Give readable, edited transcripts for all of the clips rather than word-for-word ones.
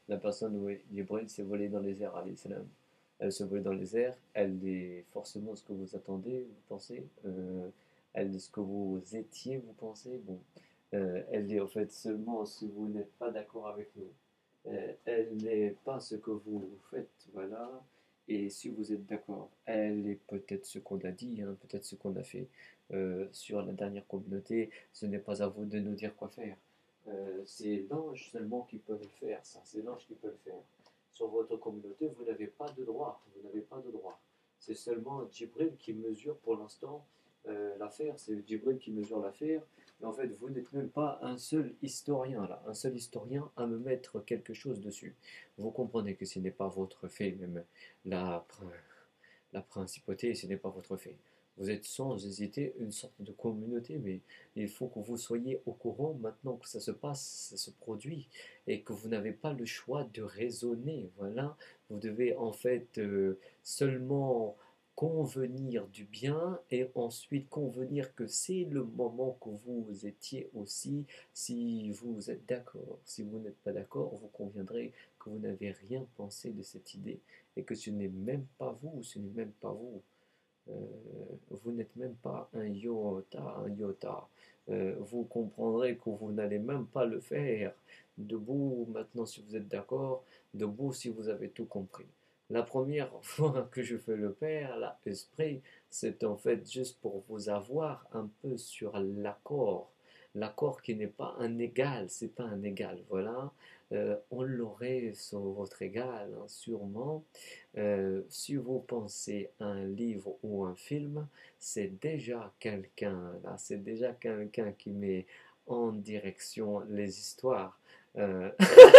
La personne où Jibril s'est volée dans les airs, alayhi salam. Elle se vole dans les airs, elle est forcément ce que vous attendez, vous pensez, elle est ce que vous étiez, vous pensez, bon, elle est en fait seulement si vous n'êtes pas d'accord avec nous. Elle n'est pas ce que vous faites, voilà, et si vous êtes d'accord, elle est peut-être ce qu'on a dit, hein, peut-être ce qu'on a fait sur la dernière communauté, ce n'est pas à vous de nous dire quoi faire. C'est l'ange seulement qui peut le faire, ça, c'est l'ange qui peut le faire. Sur votre communauté, vous n'avez pas de droit, vous n'avez pas de droit. C'est seulement Djibril qui mesure pour l'instant l'affaire, c'est Djibril qui mesure l'affaire, mais en fait, vous n'êtes même pas un seul historien là, un seul historien à me mettre quelque chose dessus. Vous comprenez que ce n'est pas votre fait, même la, la principauté, ce n'est pas votre fait. Vous êtes sans hésiter une sorte de communauté, mais il faut que vous soyez au courant maintenant que ça se passe, ça se produit, et que vous n'avez pas le choix de raisonner. Voilà, vous devez en fait seulement convenir du bien et ensuite convenir que c'est le moment que vous étiez aussi, si vous êtes d'accord. Si vous n'êtes pas d'accord, vous conviendrez que vous n'avez rien pensé de cette idée et que ce n'est même pas vous, ce n'est même pas vous. Euh, vous n'êtes même pas un iota, un iota. Vous comprendrez que vous n'allez même pas le faire. Debout, maintenant, si vous êtes d'accord, debout, si vous avez tout compris. La première fois que je fais le père, l'esprit, c'est en fait juste pour vous avoir un peu sur l'accord. L'accord qui n'est pas un égal, c'est pas un égal, voilà. On l'aurait sur votre égal, hein, sûrement. Si vous pensez à un livre ou un film, c'est déjà quelqu'un, là, c'est déjà quelqu'un qui met en direction les histoires. Euh,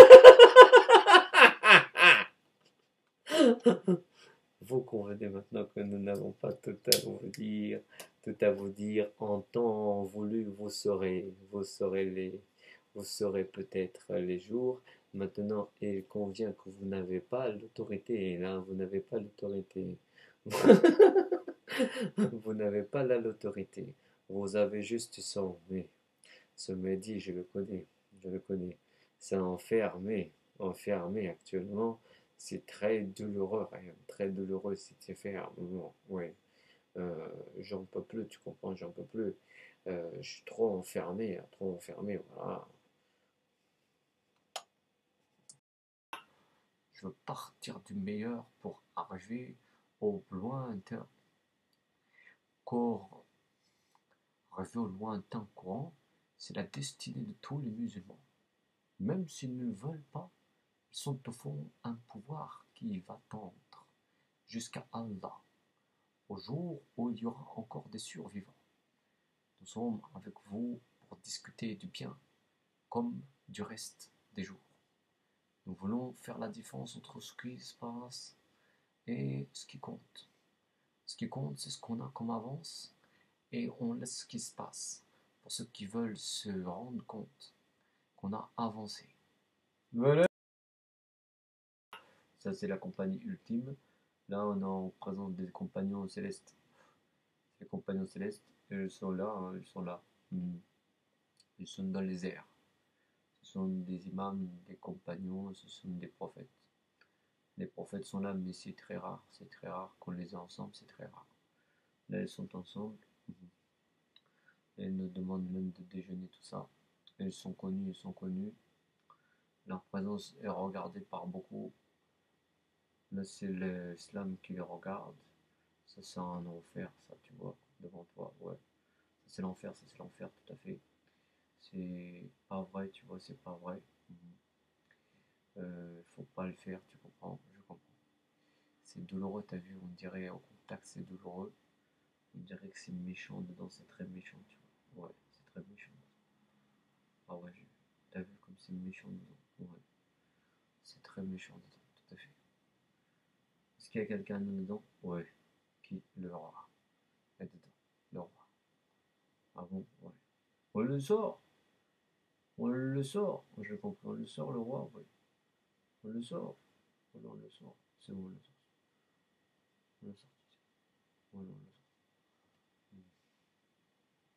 Vous convenez maintenant que nous n'avons pas tout à vous dire, tout à vous dire en temps voulu, vous saurez peut-être les jours. Maintenant, il convient que vous n'avez pas l'autorité, et là, vous n'avez pas l'autorité. Vous n'avez pas l'autorité. Vous avez juste son mais. Ce Mehdi, je le connais, je le connais. C'est enfermé, enfermé actuellement. C'est très douloureux, rien, très douloureux cette affaire. Bon, ouais, j'en peux plus, tu comprends, j'en peux plus. Je suis trop enfermé, voilà. Je veux partir du meilleur pour arriver au lointain corps. Arriver au lointain courant, c'est la destinée de tous les musulmans. Même s'ils ne veulent pas, ils sont au fond un pouvoir qui va tendre jusqu'à Allah, au jour où il y aura encore des survivants. Nous sommes avec vous pour discuter du bien comme du reste des jours. Nous voulons faire la différence entre ce qui se passe et ce qui compte. Ce qui compte, c'est ce qu'on a comme avance et on laisse ce qui se passe pour ceux qui veulent se rendre compte qu'on a avancé. Voilà. Ça, c'est la compagnie ultime. Là, on présente des compagnons célestes. Les compagnons célestes, ils sont là, hein, ils sont là. Ils sont dans les airs. Ce sont des imams, des compagnons, ce sont des prophètes. Les prophètes sont là, mais c'est très rare qu'on les ait ensemble, c'est très rare. Là, ils sont ensemble. Et ils nous demandent même de déjeuner, tout ça. Et ils sont connus, ils sont connus. Leur présence est regardée par beaucoup. Là, c'est l'islam qui les regarde. Ça, c'est un enfer, ça, tu vois, devant toi, ouais. Ça, c'est l'enfer, tout à fait. C'est pas vrai, tu vois, c'est pas vrai. Faut pas le faire, tu comprends, je comprends. C'est douloureux, t'as vu, on dirait au contact, c'est douloureux. On dirait que c'est méchant dedans, c'est très méchant, tu vois. Ouais, c'est très méchant. Ah ouais, t'as vu comme c'est méchant dedans. Ouais, c'est très méchant dedans, tout à fait. Est-ce qu'il y a quelqu'un dedans? Ouais. Qui? Le roi. Est dedans. Le roi. Ah bon? Ouais. On le sort! On le sort! Je comprends, on le sort, le roi, ouais. On le sort. Voilà, on le sort. C'est bon, on le sort. On le sort. Voilà, on le sort.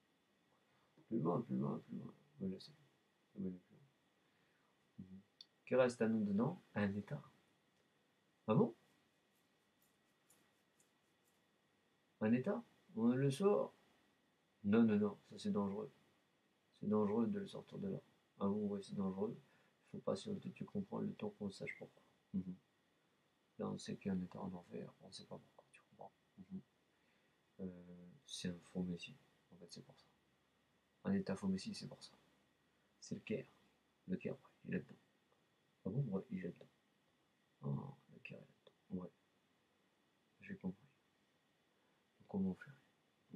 Plus loin, plus loin, plus loin. Voilà, c'est bon. Voilà, plus loin. qui reste à nous dedans, un état. Ah bon? Un état? On le sort? Non, non, non, ça c'est dangereux. C'est dangereux de le sortir de là. Ah bon, ouais, c'est dangereux. Il faut patienter, tu comprends, le temps qu'on sache pourquoi. Mhm. Là, on sait qu'il y a un état en enfer, on ne sait pas pourquoi, tu comprends. Mhm. C'est un faux messie, en fait, c'est pour ça. Un état faux messie, c'est pour ça. C'est le Caire. Le Caire, ouais, il est dedans. Ah bon, ouais, il est dedans. Ah, le Caire est dedans. Ouais, j'ai compris. Comment faire? Mhm.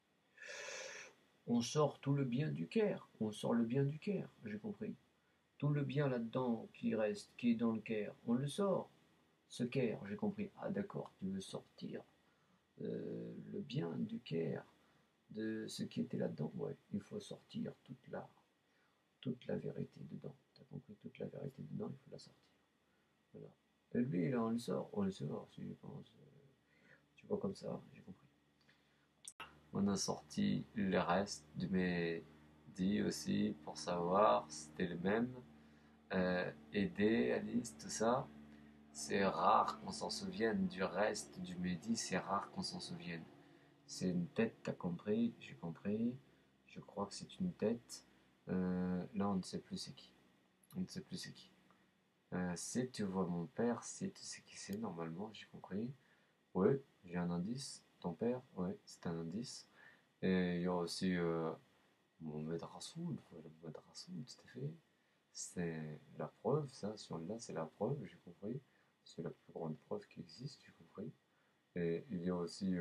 On sort tout le bien du Caire. On sort le bien du Caire, j'ai compris. Tout le bien là-dedans qui reste, qui est dans le Caire, on le sort. Ce Caire, j'ai compris. Ah d'accord, tu veux sortir le bien du Caire, de ce qui était là-dedans. Ouais, il faut sortir toute la vérité dedans. Tu as compris, toute la vérité dedans, il faut la sortir. Voilà. Et lui, là, on le sort, si je pense. Tu vois comme ça, j'ai compris. On a sorti le reste de mes dits aussi pour savoir si c'était le même. Aider, Alice, tout ça. C'est rare qu'on s'en souvienne du reste du Mehdi, c'est rare qu'on s'en souvienne. C'est une tête, t'as compris, j'ai compris. Je crois que c'est une tête. Là, on ne sait plus c'est qui. On ne sait plus c'est qui. Si tu vois mon père, si tu sais qui c'est, normalement, j'ai compris. Oui, j'ai un indice. Ton père, oui, c'est un indice. Et il y a aussi mon maître Rassoul, le maître Rassoul, tout à fait. C'est la preuve, ça, sur là, c'est la preuve, j'ai compris. C'est la plus grande preuve qui existe, j'ai compris. Et il y a aussi,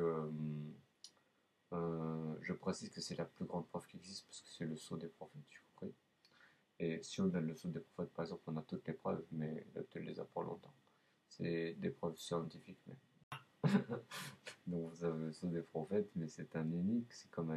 je précise que c'est la plus grande preuve qui existe parce que c'est le sceau des prophètes, j'ai compris. Et si on donne le sceau des prophètes, par exemple, on a toutes les preuves, mais il ne les a pas longtemps. C'est des preuves scientifiques même. Donc vous avez le sceau des prophètes, mais c'est un unique, c'est comme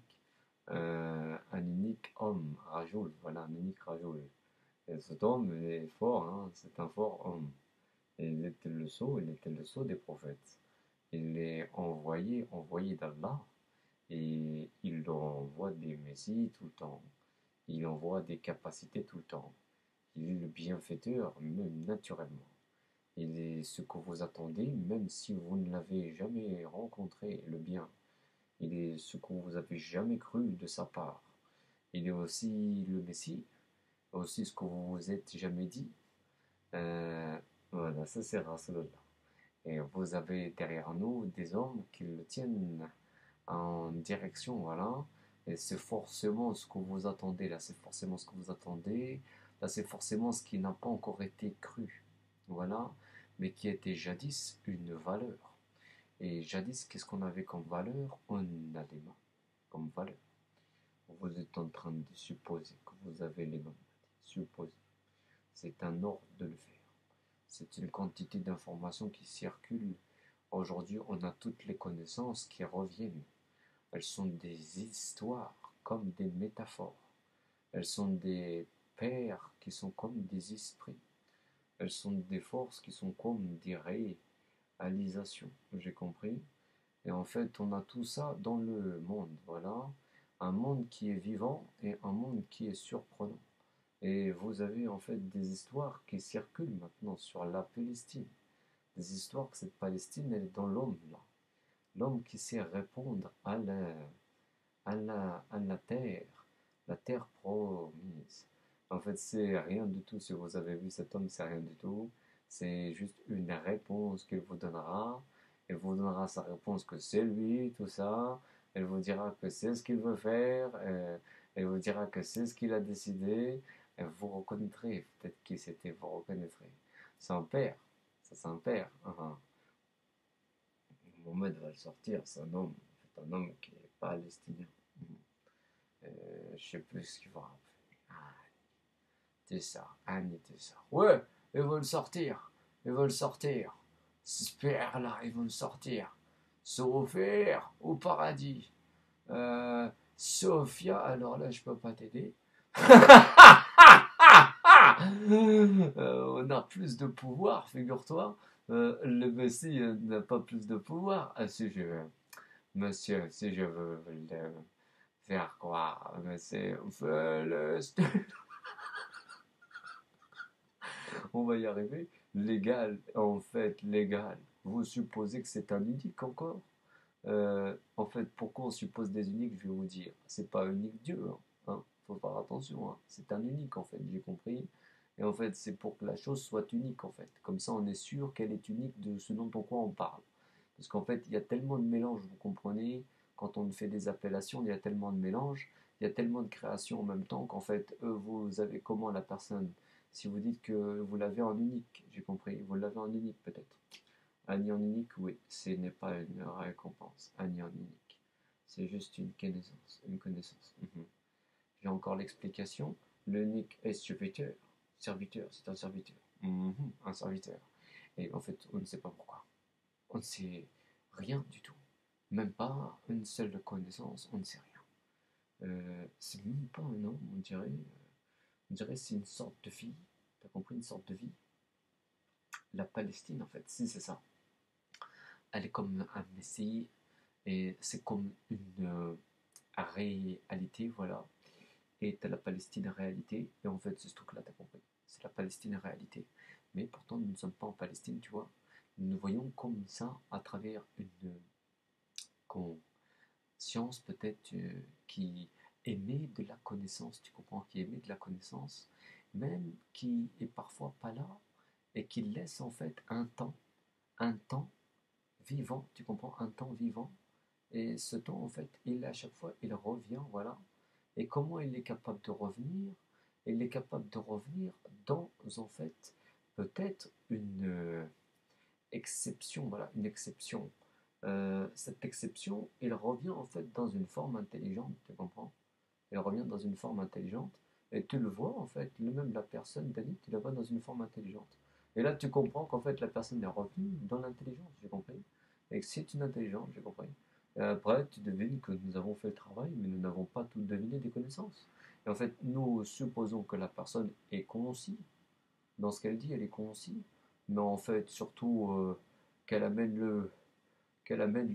un unique homme, Rajoul, voilà, un unique Rajoul. Et cet homme est fort, hein, c'est un fort homme. Et il était le sceau des prophètes. Il est envoyé d'Allah, et il envoie des messies tout le temps. Il envoie des capacités tout le temps. Il est le bienfaiteur, même naturellement. Il est ce que vous attendez, même si vous ne l'avez jamais rencontré, le bien. Il est ce que vous avez jamais cru de sa part. Il est aussi le Messie, aussi ce que vous vous êtes jamais dit. Voilà, ça c'est Rasulullah. Et vous avez derrière nous des hommes qui le tiennent en direction, voilà. Et c'est forcément ce que vous attendez, là, c'est forcément ce que vous attendez. Là, c'est forcément ce qui n'a pas encore été cru, voilà, mais qui était jadis une valeur. Et jadis, qu'est-ce qu'on avait comme valeur? On a les mains comme valeur. Vous êtes en train de supposer que vous avez les mains. Supposer. C'est un ordre de le faire. C'est une quantité d'informations qui circulent. Aujourd'hui, on a toutes les connaissances qui reviennent. Elles sont des histoires comme des métaphores. Elles sont des pères qui sont comme des esprits. Elles sont des forces qui sont comme des réalisations. J'ai compris. Et en fait, on a tout ça dans le monde. Voilà. Un monde qui est vivant et un monde qui est surprenant. Et vous avez en fait des histoires qui circulent maintenant sur la Palestine. Des histoires que cette Palestine, elle est dans l'homme là. L'homme qui sait répondre à la terre promise. En fait, c'est rien du tout. Si vous avez vu cet homme, c'est rien du tout. C'est juste une réponse qu'il vous donnera. Il vous donnera sa réponse que c'est lui, tout ça. Elle vous dira que c'est ce qu'il veut faire. Elle vous dira que c'est ce qu'il a décidé. Et vous reconnaîtrez, peut-être qui c'était, vous reconnaîtrez. C'est un père. Ça, c'est un père. Mohamed va le sortir, c'est un homme qui est palestinien. Je sais plus ce qu'il va rappeler. Ah, c'est ça, Annie, c'est ça. Ouais, ils vont le sortir. Ils vont le sortir. J'espère là, ils vont le sortir. Sophia au paradis. Sophia, alors là, je peux pas t'aider. On a plus de pouvoir, figure-toi. Le Messie n'a pas plus de pouvoir. Ah, si je veux, monsieur, si je veux le faire croire, monsieur, On va y arriver. L'égal, en fait, l'égal. Vous supposez que c'est un unique encore? En fait, pourquoi on suppose des uniques? Je vais vous dire. C'est pas unique Dieu, hein. Faut faire attention, hein. C'est un unique, en fait, j'ai compris. Et en fait, c'est pour que la chose soit unique, en fait. Comme ça, on est sûr qu'elle est unique de ce dont on parle. Parce qu'en fait, il y a tellement de mélanges, vous comprenez, quand on fait des appellations, il y a tellement de mélanges, il y a tellement de créations en même temps qu'en fait, vous avez comment la personne, si vous dites que vous l'avez en unique, j'ai compris, vous l'avez en unique peut-être. Un en unique, oui, ce n'est pas une récompense, un en unique. C'est juste une connaissance, une connaissance. J'ai encore l'explication. L'unique est serviteur. Serviteur, c'est un serviteur. Un serviteur. Et en fait, on ne sait pas pourquoi. On ne sait rien du tout. Même pas une seule connaissance, on ne sait rien. C'est même pas un nom, on dirait que c'est une sorte de vie. T'as compris, une sorte de vie? La Palestine, en fait, si c'est ça. Elle est comme un messie et c'est comme une réalité, voilà. Et t'as la Palestine réalité, et en fait, c'est ce truc-là, t'as compris. C'est la Palestine réalité. Mais pourtant, nous ne sommes pas en Palestine, tu vois. Nous nous voyons comme ça à travers une conscience peut-être qui émet de la connaissance, tu comprends, qui émet de la connaissance, même qui est parfois pas là, et qui laisse en fait un temps vivant, tu comprends, un temps vivant, et ce temps en fait, il à chaque fois, il revient, voilà. Et comment il est capable de revenir? Il est capable de revenir dans en fait peut-être une exception, voilà, une exception. Cette exception, il revient en fait dans une forme intelligente, tu comprends? Il revient dans une forme intelligente, et tu le vois en fait, même la personne, Dani, tu la vois dans une forme intelligente. Et là, tu comprends qu'en fait, la personne est revenue dans l'intelligence, j'ai compris. Et que c'est une intelligence, j'ai compris. Et après, tu devines que nous avons fait le travail, mais nous n'avons pas tout deviné des connaissances. Et en fait, nous supposons que la personne est concis. Dans ce qu'elle dit, elle est concis. Mais en fait, surtout, qu'elle amène qu'elle amène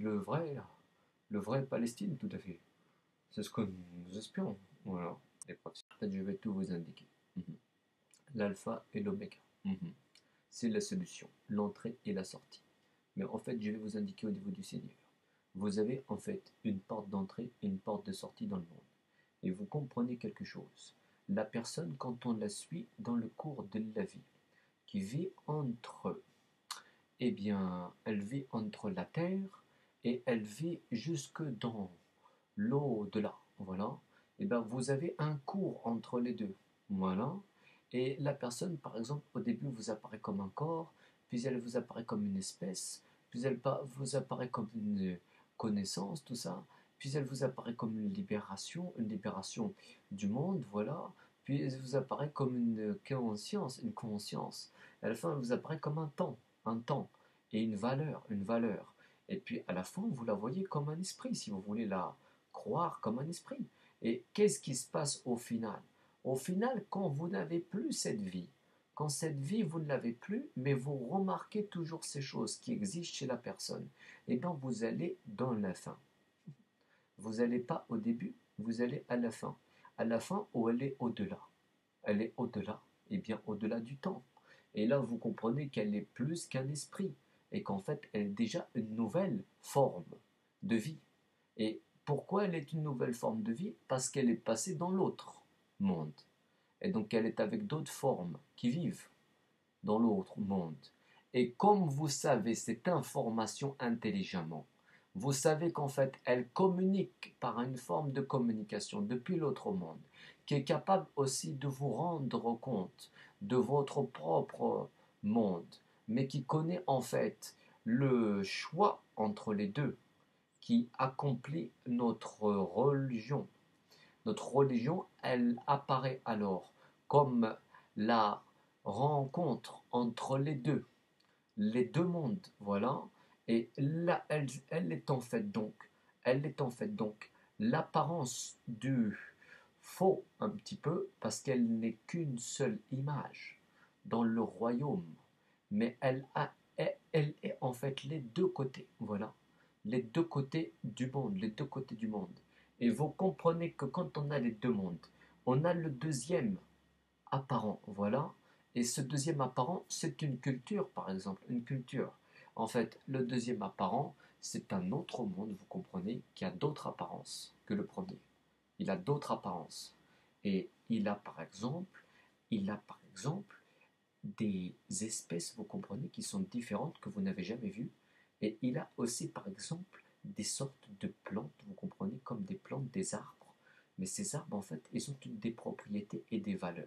le vrai Palestine, tout à fait. C'est ce que nous espérons. Voilà. Et en fait, je vais tout vous indiquer. Mhm. L'alpha et l'oméga. Mhm. C'est la solution, l'entrée et la sortie. Mais en fait, je vais vous indiquer au niveau du Seigneur. Vous avez en fait une porte d'entrée et une porte de sortie dans le monde. Et vous comprenez quelque chose. La personne, quand on la suit dans le cours de la vie, qui vit entre, eh bien, elle vit entre la terre et elle vit jusque dans l'au-delà, voilà. Et bien, vous avez un cours entre les deux, voilà. Et la personne, par exemple, au début vous apparaît comme un corps, puis elle vous apparaît comme une espèce, puis elle vous apparaît comme une connaissance, tout ça, puis elle vous apparaît comme une libération du monde, voilà. Puis elle vous apparaît comme une conscience. À la fin, elle vous apparaît comme un temps, et une valeur, une valeur. Et puis à la fin, vous la voyez comme un esprit, si vous voulez la croire comme un esprit. Et qu'est-ce qui se passe au final? Au final, quand vous n'avez plus cette vie, quand cette vie, vous ne l'avez plus, mais vous remarquez toujours ces choses qui existent chez la personne, et donc vous allez dans la fin. Vous n'allez pas au début, vous allez à la fin. À la fin où elle est au-delà. Elle est au-delà, et bien au-delà du temps. Et là, vous comprenez qu'elle est plus qu'un esprit, et qu'en fait, elle est déjà une nouvelle forme de vie. Et pourquoi elle est une nouvelle forme de vie? Parce qu'elle est passée dans l'autre monde. Et donc elle est avec d'autres formes qui vivent dans l'autre monde. Et comme vous savez cette information intelligemment, vous savez qu'en fait elle communique par une forme de communication depuis l'autre monde, qui est capable aussi de vous rendre compte de votre propre monde, mais qui connaît en fait le choix entre les deux, qui accomplit notre religion. Notre religion, elle apparaît alors comme la rencontre entre les deux mondes, voilà. Et là, elle est en fait donc, elle est en fait donc l'apparence du faux un petit peu, parce qu'elle n'est qu'une seule image dans le royaume, mais elle est en fait les deux côtés, voilà, les deux côtés du monde, les deux côtés du monde. Et vous comprenez que quand on a les deux mondes, on a le deuxième apparent, voilà, Et ce deuxième apparent, c'est une culture, par exemple, une culture. En fait, le deuxième apparent, c'est un autre monde, vous comprenez, qui a d'autres apparences que le premier. Il a d'autres apparences. Et il a par exemple des espèces, vous comprenez, qui sont différentes, que vous n'avez jamais vues. Et il a aussi, par exemple, des sortes de plantes, vous comprenez, comme des plantes, des arbres. Mais ces arbres, en fait, ils ont des propriétés et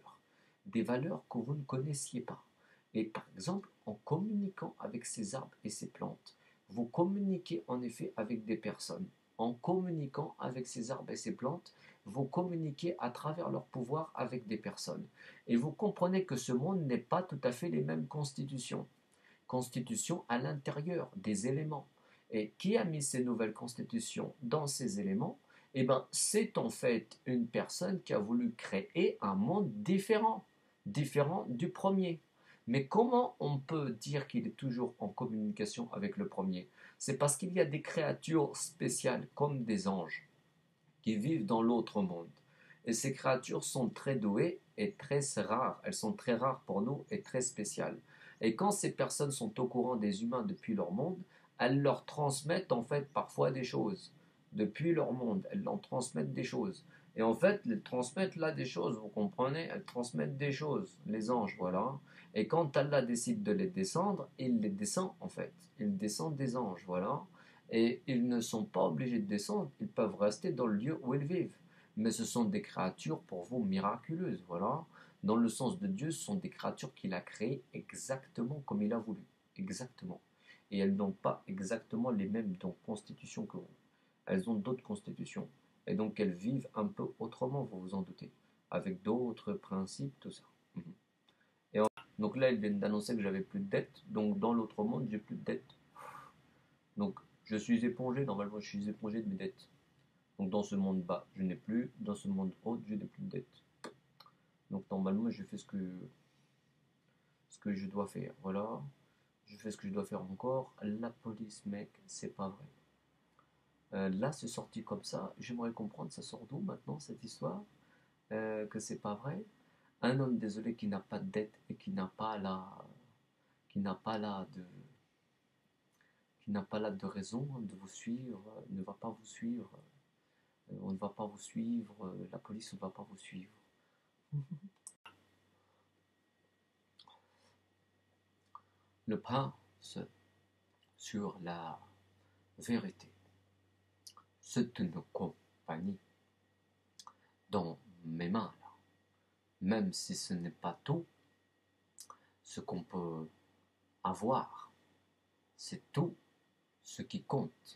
des valeurs que vous ne connaissiez pas. Et par exemple, en communiquant avec ces arbres et ces plantes, vous communiquez en effet avec des personnes. En communiquant avec ces arbres et ces plantes, vous communiquez à travers leur pouvoir avec des personnes. Et vous comprenez que ce monde n'est pas tout à fait les mêmes constitutions. Constitutions à l'intérieur des éléments. Et qui a mis ces nouvelles constitutions dans ces éléments? Eh bien, c'est en fait une personne qui a voulu créer un monde différent, différent du premier. Mais comment on peut dire qu'il est toujours en communication avec le premier? C'est parce qu'il y a des créatures spéciales comme des anges qui vivent dans l'autre monde. Et ces créatures sont très douées et très rares. Elles sont très rares pour nous et très spéciales. Et quand ces personnes sont au courant des humains depuis leur monde, elles leur transmettent en fait parfois des choses. Depuis leur monde, elles leur transmettent des choses. Et en fait, elles transmettent là des choses, vous comprenez? Elles transmettent des choses, les anges, voilà. Et quand Allah décide de les descendre, il les descend en fait. Il descend des anges, voilà. Et ils ne sont pas obligés de descendre, ils peuvent rester dans le lieu où ils vivent. Mais ce sont des créatures pour vous miraculeuses, voilà. Dans le sens de Dieu, ce sont des créatures qu'il a créées exactement comme il a voulu. Exactement. Et elles n'ont pas exactement les mêmes constitutions que vous. Elles ont d'autres constitutions. Et donc elles vivent un peu autrement, vous vous en doutez. Avec d'autres principes, tout ça. Mhm. Donc là, ils viennent d'annoncer que j'avais plus de dettes. Donc dans l'autre monde, j'ai plus de dettes. Donc je suis épongé, normalement je suis épongé de mes dettes. Donc dans ce monde bas, je n'ai plus, dans ce monde haut, je n'ai plus de dettes. Donc normalement je fais ce que je dois faire. Voilà, je fais ce que je dois faire encore. La police, mec, c'est pas vrai. Là, c'est sorti comme ça. J'aimerais comprendre, ça sort d'où maintenant cette histoire que c'est pas vrai. Un homme désolé qui n'a pas de dette et qui n'a pas là de, qui n'a pas là de raison de vous suivre, ne va pas vous suivre. On ne va pas vous suivre, la police ne va pas vous suivre. Le prince sur la vérité. C'est une compagnie dans mes mains, là. Même si ce n'est pas tout, ce qu'on peut avoir, c'est tout ce qui compte.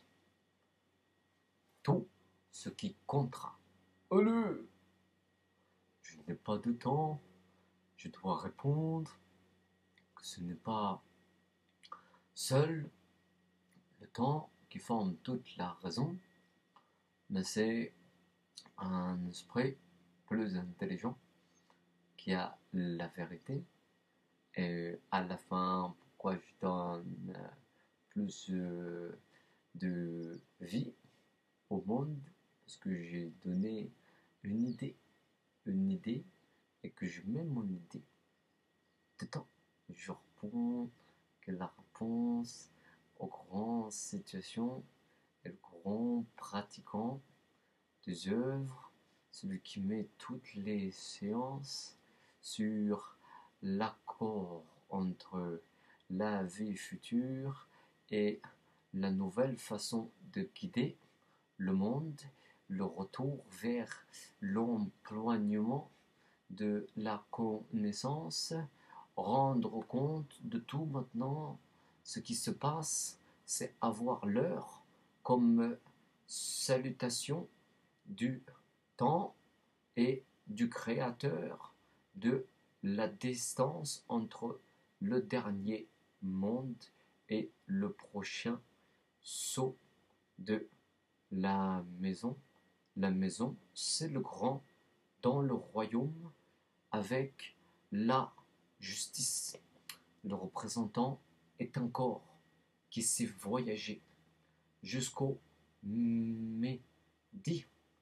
Tout ce qui comptera. Allez, je n'ai pas de temps, je dois répondre que ce n'est pas seul le temps qui forme toute la raison, mais c'est un esprit plus intelligent qui a la vérité. Et à la fin, pourquoi je donne plus de vie au monde? Parce que j'ai donné une idée, et que je mets mon idée dedans. Je réponds que la réponse aux grandes situations et le grand pratiquant des œuvres, celui qui met toutes les séances sur l'accord entre la vie future et la nouvelle façon de guider le monde, le retour vers l'empoignement de la connaissance, rendre compte de tout maintenant. Ce qui se passe, c'est avoir l'heure comme salutation du temps et du créateur, de la distance entre le dernier monde et le prochain saut de la maison. La maison, c'est le grand dans le royaume avec la justice. Le représentant est un corps qui s'est voyagé jusqu'au midi.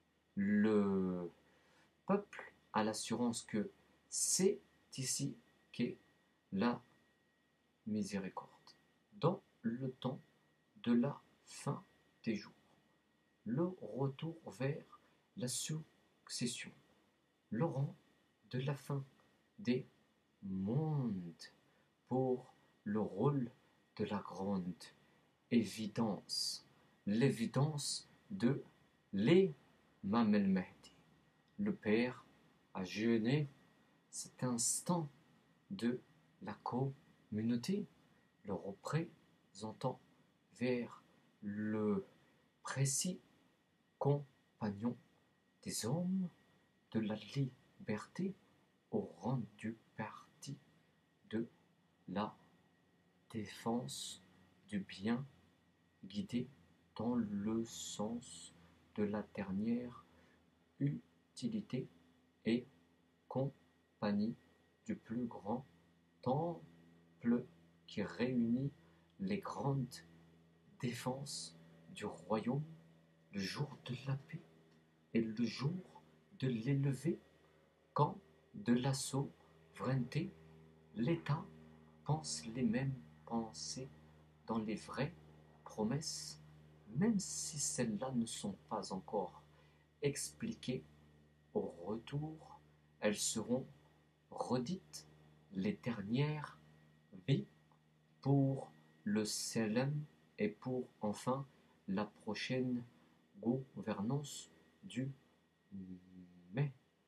Le peuple a l'assurance que c'est ici qu'est la miséricorde. Dans le temps de la fin des jours, le retour vers la succession, le rang de la fin des mondes pour le rôle de la grande évidence, l'évidence de l'Imam el-Mahdi. Le Père a jeûné cet instant de la communauté, le représentant vers le précis compagnon des hommes de la liberté au rang du parti de la défense du bien guidé dans le sens de la dernière utilité et compagnie du plus grand temple qui réunit les grandes défenses du royaume, le jour de la paix et le jour de l'élevé, quand de la souveraineté, l'État pense les mêmes pensées dans les vraies promesses, même si celles-là ne sont pas encore expliquées. Au retour, elles seront redites, les dernières vies, pour le Salem et pour enfin la prochaine gouvernance du mai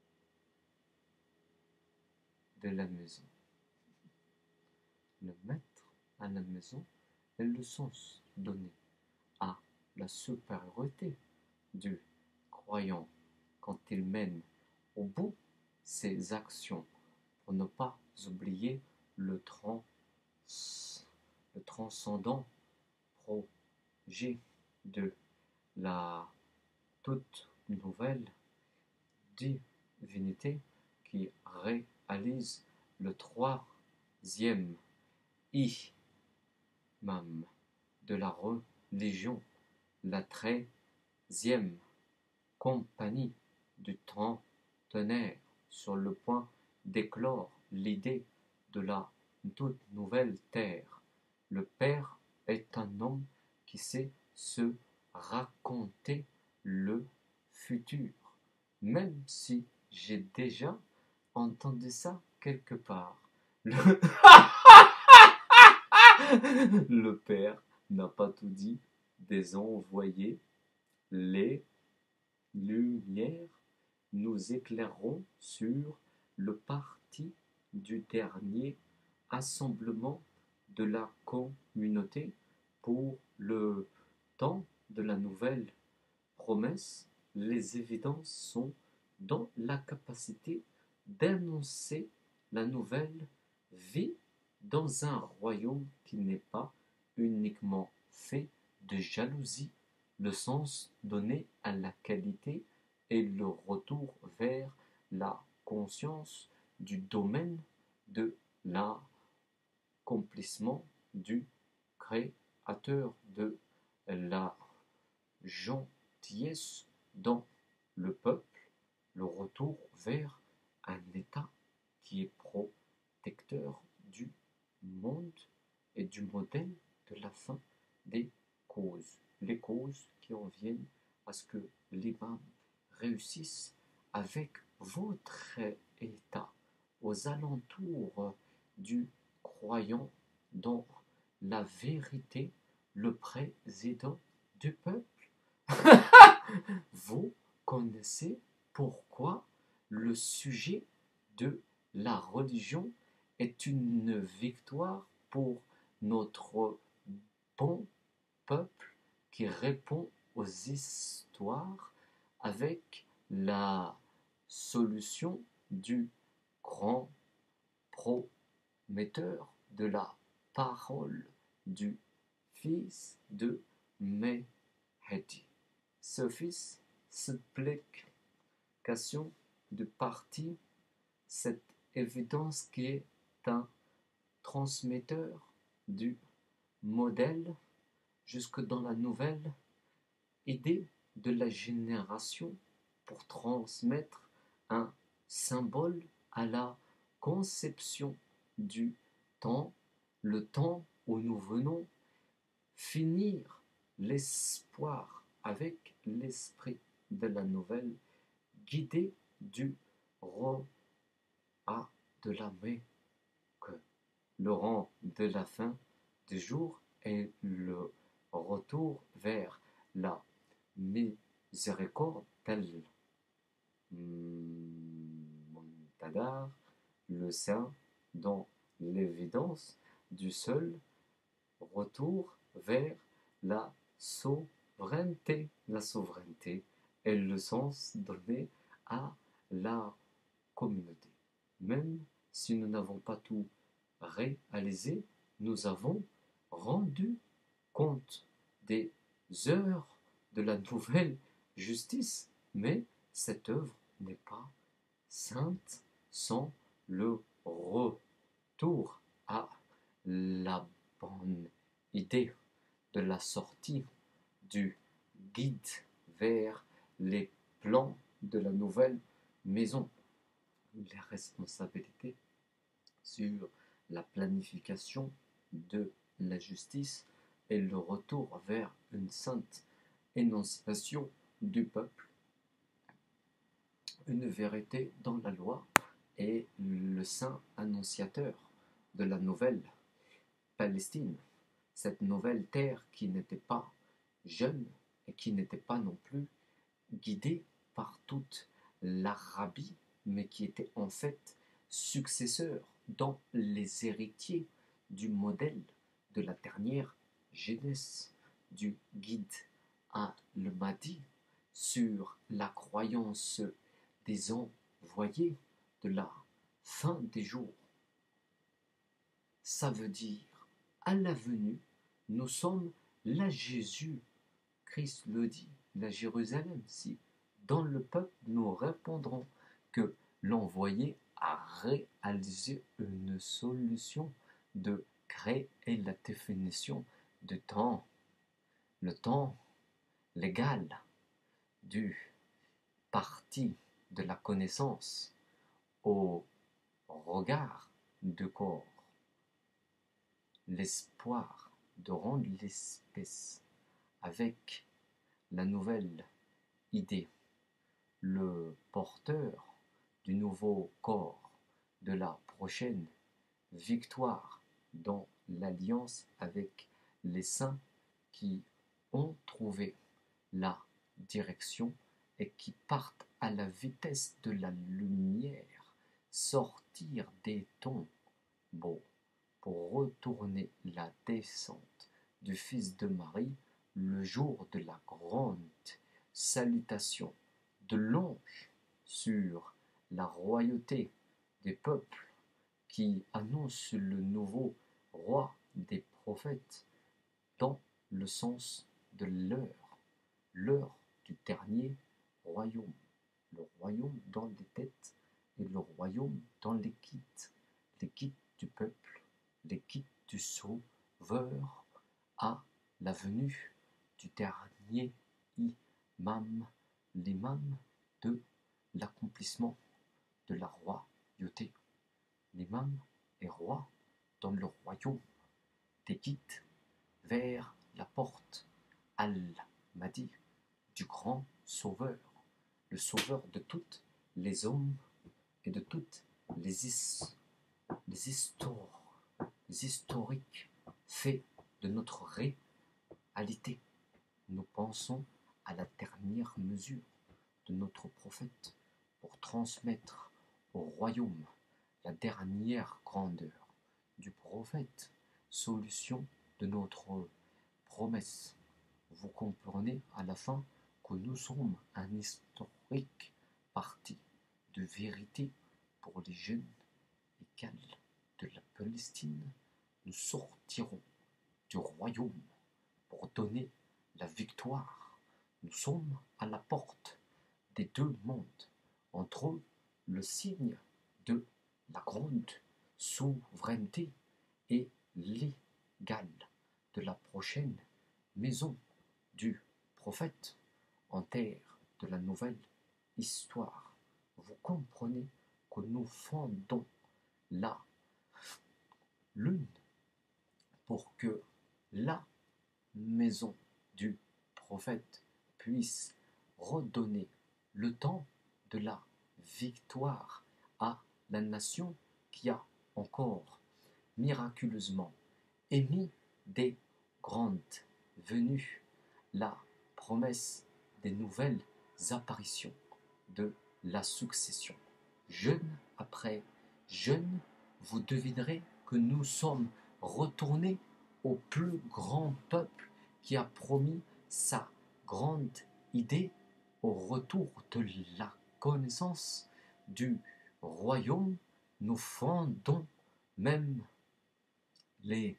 de la maison. Le maître à la maison est le sens donné à la supériorité du croyant quand il mène au bout ses actions pour ne pas oublier le transcendant projet de la toute nouvelle divinité qui réalise le troisième imam de la religion, la 13e compagnie du trentenaire, sur le point d'éclore l'idée de la toute nouvelle terre. Le Père est un homme qui sait se raconter le futur, même si j'ai déjà entendu ça quelque part. Le Père n'a pas tout dit. Des envoyés, les lumières nous éclaireront sur le parti du dernier assemblement de la communauté pour le temps de la nouvelle promesse. Les évidences sont dans la capacité d'annoncer la nouvelle vie dans un royaume qui n'est pas uniquement fait de jalousie, le sens donné à la qualité et le retour vers la conscience du domaine de l'accomplissement du Créateur, de la gentillesse dans le peuple, le retour vers un État qui est protecteur du monde et du modèle de la fin des causes. Les causes qui en viennent à ce que l'imam réussisse avec votre État aux alentours du croyant dans la vérité, le président du peuple. Vous connaissez pourquoi le sujet de la religion est une victoire pour notre bon peuple qui répond aux histoires avec la solution du grand prometteur de la parole du fils de Mehdi. Ce fils, cette explication de partie, cette évidence qui est un transmetteur du modèle jusque dans la nouvelle idée de la génération pour transmettre un symbole à la conception du temps, le temps où nous venons finir l'espoir avec l'esprit de la nouvelle, guidé du rang à de la main, que le rang de la fin du jour est le retour vers la miséricorde tel Montadar, le saint, dans l'évidence du seul retour vers la souveraineté. La souveraineté est le sens donné à la communauté. Même si nous n'avons pas tout réalisé, nous avons rendu compte des heures de la nouvelle justice, mais cette œuvre n'est pas sainte sans le retour à la bonne idée de la sortie du guide vers les plans de la nouvelle maison. Les responsabilités sur la planification de la justice et le retour vers une sainte énonciation du peuple, une vérité dans la loi et le saint annonciateur de la nouvelle Palestine, cette nouvelle terre qui n'était pas jeune et qui n'était pas non plus guidée par toute l'Arabie, mais qui était en fait successeur dans les héritiers du modèle de la dernière jeunesse du guide al-Mahdi sur la croyance des envoyés de la fin des jours. Ça veut dire, à la venue, nous sommes là, Jésus, Christ le dit, la Jérusalem, si dans le peuple nous répondrons que l'envoyé a réalisé une solution de créer la définition de temps, le temps légal du parti de la connaissance au regard du corps, l'espoir de rendre l'espèce avec la nouvelle idée, le porteur du nouveau corps, de la prochaine victoire dans l'alliance avec les saints qui ont trouvé la direction et qui partent à la vitesse de la lumière, sortir des tombeaux pour retourner la descente du Fils de Marie le jour de la grande salutation de l'ange sur la royauté des peuples qui annonce le nouveau roi des prophètes dans le sens de l'heure du dernier royaume, le royaume dans les têtes et le royaume dans les quittes du peuple, les quittes du sauveur à la venue du dernier imam, l'imam de l'accomplissement de la royauté. L'imam est roi dans le royaume des guides vers la porte al-Mahdi du grand sauveur, le sauveur de tous les hommes et de toutes les historiques faits de notre réalité. Nous pensons à la dernière mesure de notre prophète pour transmettre au royaume la dernière grandeur du prophète, solution de notre promesse. Vous comprenez à la fin que nous sommes un historique parti de vérité pour les jeunes égales de la Palestine. Nous sortirons du royaume pour donner la victoire. Nous sommes à la porte des deux mondes, entre eux le signe de la grande souveraineté et l'égal de la prochaine maison du prophète en terre de la nouvelle histoire. Vous comprenez que nous fondons là lune pour que la maison du prophète puisse redonner le temps de la victoire à la nation qui a encore miraculeusement émis des grandes venues, la promesse des nouvelles apparitions de la succession. Jeune après jeune, vous devinerez que nous sommes retournés au plus grand peuple qui a promis sa grande idée au retour de la connaissance du royaume. Nous fondons même les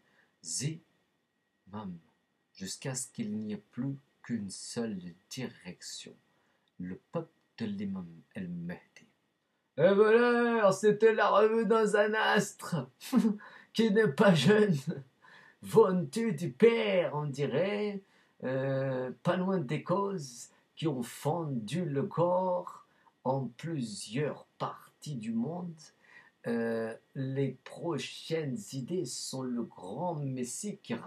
imams jusqu'à ce qu'il n'y ait plus qu'une seule direction, le peuple de l'imam El-Mahdi. Et voilà, c'était la revue dans un astre qui n'est pas jeune, ventue du père, on dirait, pas loin des causes qui ont fendu le corps en plusieurs parties du monde. Les prochaines idées sont le grand Messie qui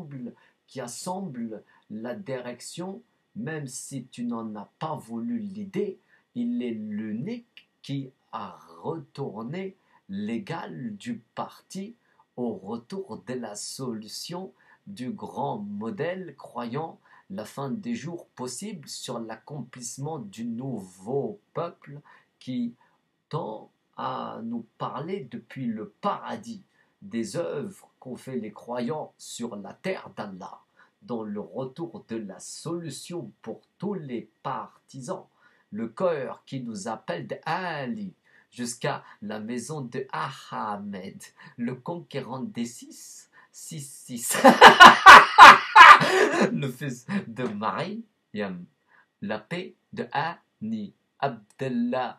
assemble la direction, même si tu n'en as pas voulu l'idée, il est l'unique qui a retourné l'égal du parti au retour de la solution du grand modèle, croyant la fin des jours possible sur l'accomplissement du nouveau peuple qui tend à nous parler depuis le paradis des œuvres qu'ont fait les croyants sur la terre d'Allah, dans le retour de la solution pour tous les partisans, le cœur qui nous appelle d'Ali jusqu'à la maison de Ahmed, le conquérant des 6, le fils de Mariam, la paix de Ani, Abdallah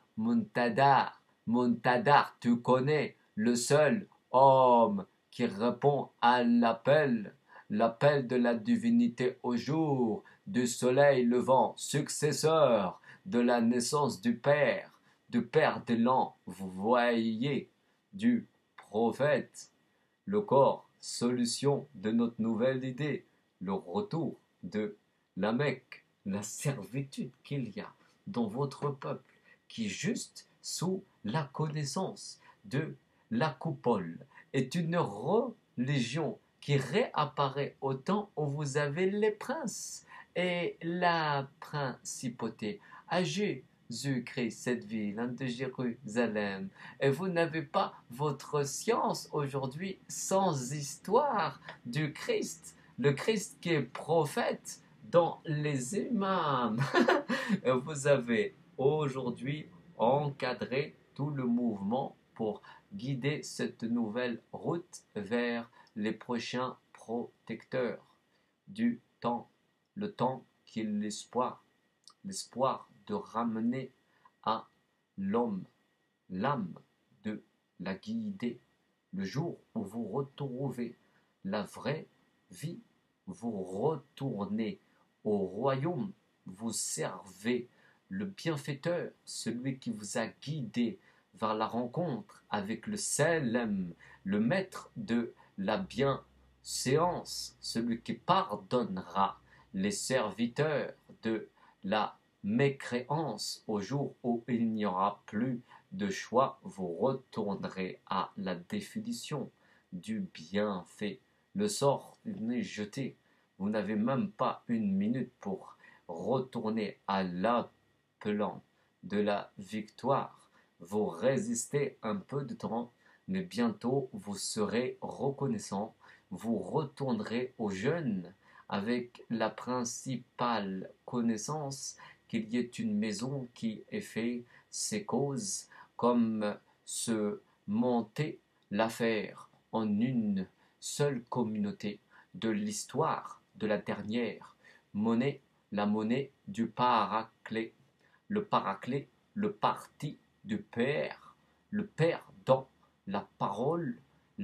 Muntadar, tu connais, le seul homme qui répond à l'appel de la divinité au jour du soleil levant, successeur de la naissance du Père de l'an, vous voyez, du prophète, le corps, solution de notre nouvelle idée, le retour de la Mecque, la servitude qu'il y a dans votre peuple, qui juste sous la connaissance de la coupole est une religion qui réapparaît au temps où vous avez les princes et la principauté. À Jésus-Christ, cette ville de Jérusalem, et vous n'avez pas votre science aujourd'hui sans histoire du Christ, le Christ qui est prophète dans les imams. Vous avez aujourd'hui encadré tout le mouvement pour guider cette nouvelle route vers les prochains protecteurs du temps, le temps qui est l'espoir de ramener à l'homme l'âme de la guider, le jour où vous retrouvez la vraie vie, vous retournez au royaume, vous servez le bienfaiteur, celui qui vous a guidé vers la rencontre avec le Salem, le maître de la bienséance, celui qui pardonnera les serviteurs de la mécréance au jour où il n'y aura plus de choix, vous retournerez à la définition du bienfait. Le sort n'est jeté. Vous n'avez même pas une minute pour retourner à l'appelant de la victoire. Vous résistez un peu de temps, mais bientôt vous serez reconnaissant. Vous retournerez aux jeunes avec la principale connaissance qu'il y ait une maison qui ait fait ses causes, comme se monter l'affaire en une seule communauté de l'histoire de la dernière monnaie, la monnaie du paraclet, le parti du Père, le Père dans la parole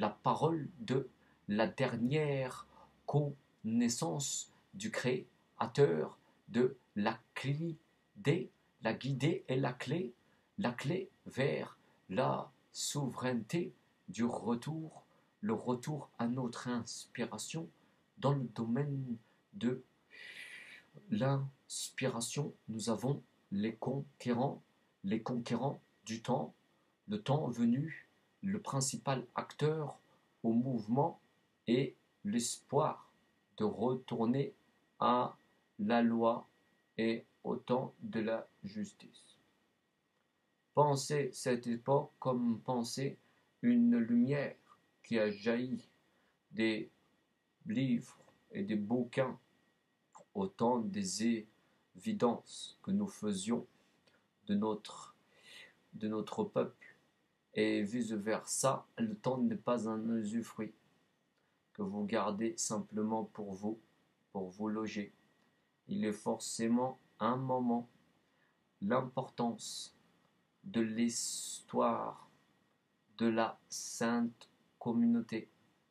de la dernière connaissance du Créateur, de la guider et la clé vers la souveraineté du retour le retour à notre inspiration dans le domaine de l'inspiration. Nous avons les conquérants du temps, le temps venu, le principal acteur au mouvement et l'espoir de retourner à la loi et au temps de la justice. Pensez cette époque comme penser une lumière qui a jailli des livres et des bouquins au temps des évidences que nous faisions de notre peuple. Et vice-versa, le temps n'est pas un usufruit que vous gardez simplement pour vous loger. Il est forcément un moment. L'importance de l'histoire de la sainte communauté.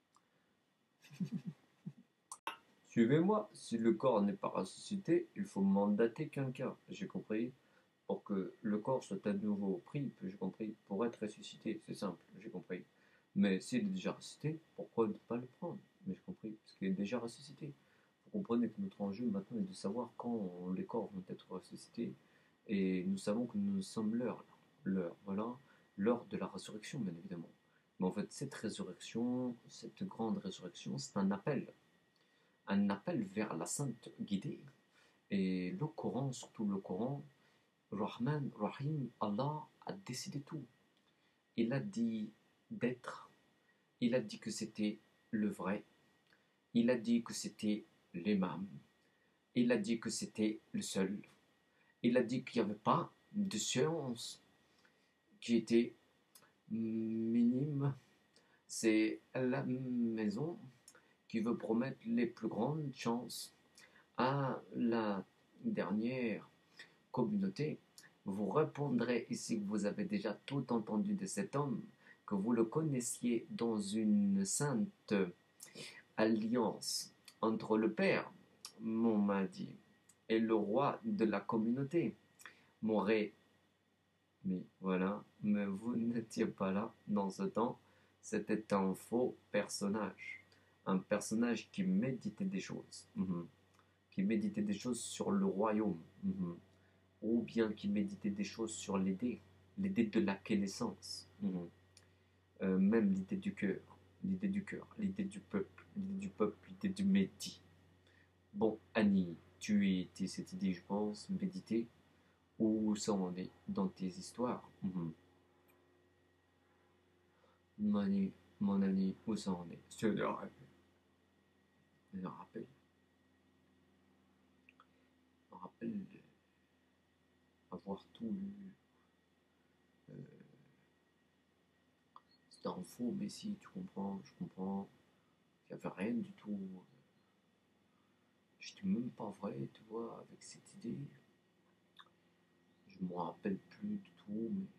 Suivez-moi, si le corps n'est pas ressuscité, il faut mandater quelqu'un, j'ai compris, pour que le corps soit à nouveau pris, j'ai compris, pour être ressuscité, c'est simple, j'ai compris. Mais s'il est déjà ressuscité, pourquoi ne pas le prendre? Mais j'ai compris, parce qu'il est déjà ressuscité. Vous comprenez que notre enjeu maintenant est de savoir quand les corps vont être ressuscités, et nous savons que nous sommes voilà, l'heure de la résurrection, bien évidemment. Mais en fait, cette résurrection, cette grande résurrection, c'est un appel vers la sainte guidée. Et le Coran, surtout le Coran, Rahman, Rahim, Allah a décidé tout. Il a dit d'être, il a dit que c'était le vrai, il a dit que c'était l'imam, il a dit que c'était le seul, il a dit qu'il n'y avait pas de science qui était minime. C'est la maison qui veut promettre les plus grandes chances à la dernière communauté. Vous répondrez ici que vous avez déjà tout entendu de cet homme, que vous le connaissiez dans une sainte alliance entre le Père, mon Mahdi, et le roi de la communauté, mon Ré. Mais voilà, mais vous n'étiez pas là dans ce temps. C'était un faux personnage. Un personnage qui méditait des choses. Qui méditait des choses sur le royaume. Ou bien qui méditait des choses sur l'idée de la connaissance. Même l'idée du cœur, l'idée du peuple, l'idée du Mehdi. Bon, Annie, tu étais cette idée, je pense, méditer. Où ça en est dans tes histoires? Mon ami, où ça en est? Je le rappelle. Je le rappelle. Je me rappelle avoir tout lu. C'était un faux messie, tu comprends? Je comprends. Il n'y avait rien du tout. J'étais même pas vrai, tu vois, avec cette idée. Je me rappelle plus du tout, mais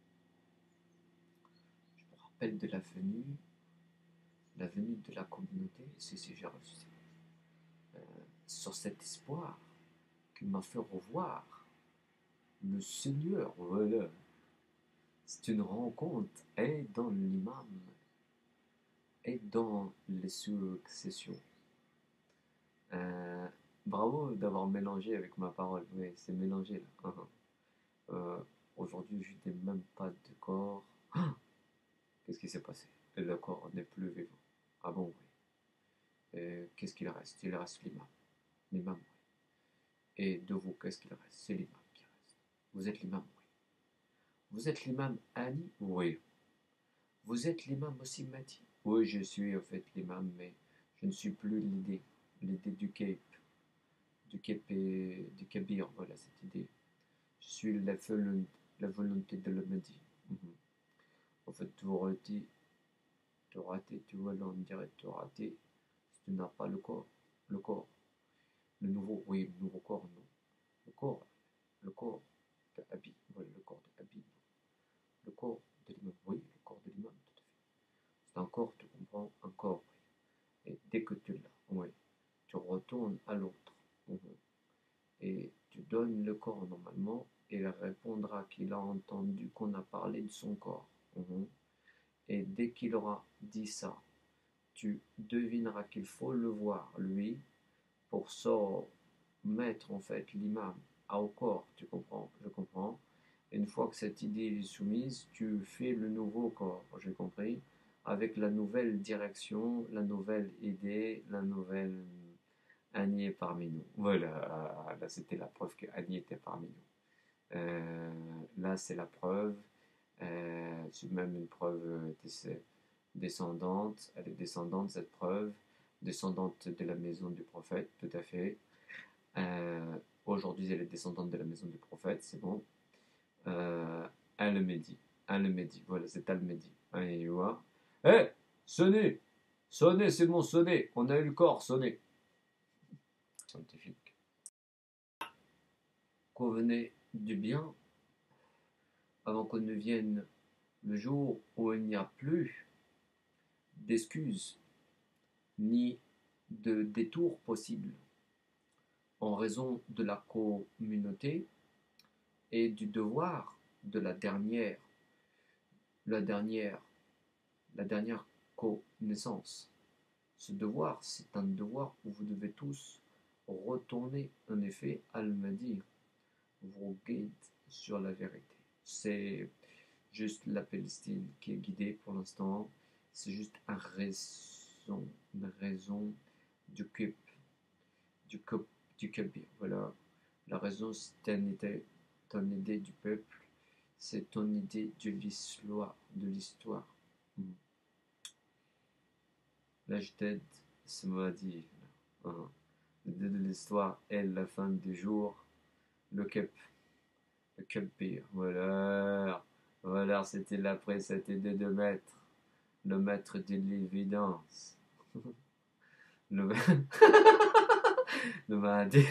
je me rappelle de la venue de la communauté, c'est j'ai reçu sur cet espoir qui m'a fait revoir le Seigneur. Voilà, c'est une rencontre et dans l'imam et dans les successions. Bravo d'avoir mélangé avec ma parole. Oui, c'est mélangé là. Aujourd'hui, je n'ai même pas de corps. Qu'est-ce qui s'est passé? Le corps n'est plus vivant. Ah bon, oui. Qu'est-ce qu'il reste? Il reste l'imam. L'imam, oui. Et de vous, qu'est-ce qu'il reste? C'est l'imam qui reste. Vous êtes l'imam, oui. Vous êtes l'imam Annie? Oui. Vous êtes l'imam aussi Mati? Oui, je suis en fait l'imam, mais je ne suis plus l'idée du Cape, du Kabir, voilà cette idée. Je suis la volonté de le Madi. En fait, te rater, tu vois, là on dirait te rater si tu n'as pas le corps. Le corps. Le nouveau, oui, le nouveau corps, non. Le corps de Abi, voilà, le corps de Abi. Le corps de l'imam, oui, le corps de l'imam, tout à fait. C'est un corps, tu comprends, un corps, oui. Et dès que tu l'as, oui, tu retournes à l'autre. Et tu donnes le corps normalement, et il répondra qu'il a entendu qu'on a parlé de son corps. Et dès qu'il aura dit ça, tu devineras qu'il faut le voir, lui, pour se mettre en fait l'imam au corps, tu comprends, je comprends. Une fois que cette idée est soumise, tu fais le nouveau corps, j'ai compris, avec la nouvelle direction, la nouvelle idée, la nouvelle Annie est parmi nous. Voilà, là c'était la preuve que Annie était parmi nous. Là c'est la preuve, c'est même une preuve descendante, elle est descendante cette preuve, descendante de la maison du prophète, tout à fait. Aujourd'hui elle est descendante de la maison du prophète, c'est bon. Al-Mehdi, Al-Mehdi, voilà c'est Al-Mehdi. Aïwa. Hé, sonnez, sonnez, c'est bon, sonnez, on a eu le corps, sonnez. Scientifique. Convenez du bien avant qu'on ne vienne le jour où il n'y a plus d'excuses ni de détours possibles en raison de la communauté et du devoir de la dernière connaissance. Ce devoir, c'est un devoir où vous devez tous retourner en effet al-Mahdi, vos guides sur la vérité. C'est juste la Palestine qui est guidée pour l'instant. C'est juste une raison du cup, du cup, du kabir. Voilà. La raison, c'est ton idée du peuple. C'est ton idée de l'histoire. Là, je t'aide, c'est m'a dit. L'idée de l'histoire est la fin du jour. Le cup. Le kabir. Voilà. Voilà, c'était l'après cette idée de maître. Le maître de l'évidence. Le, le Mahdi.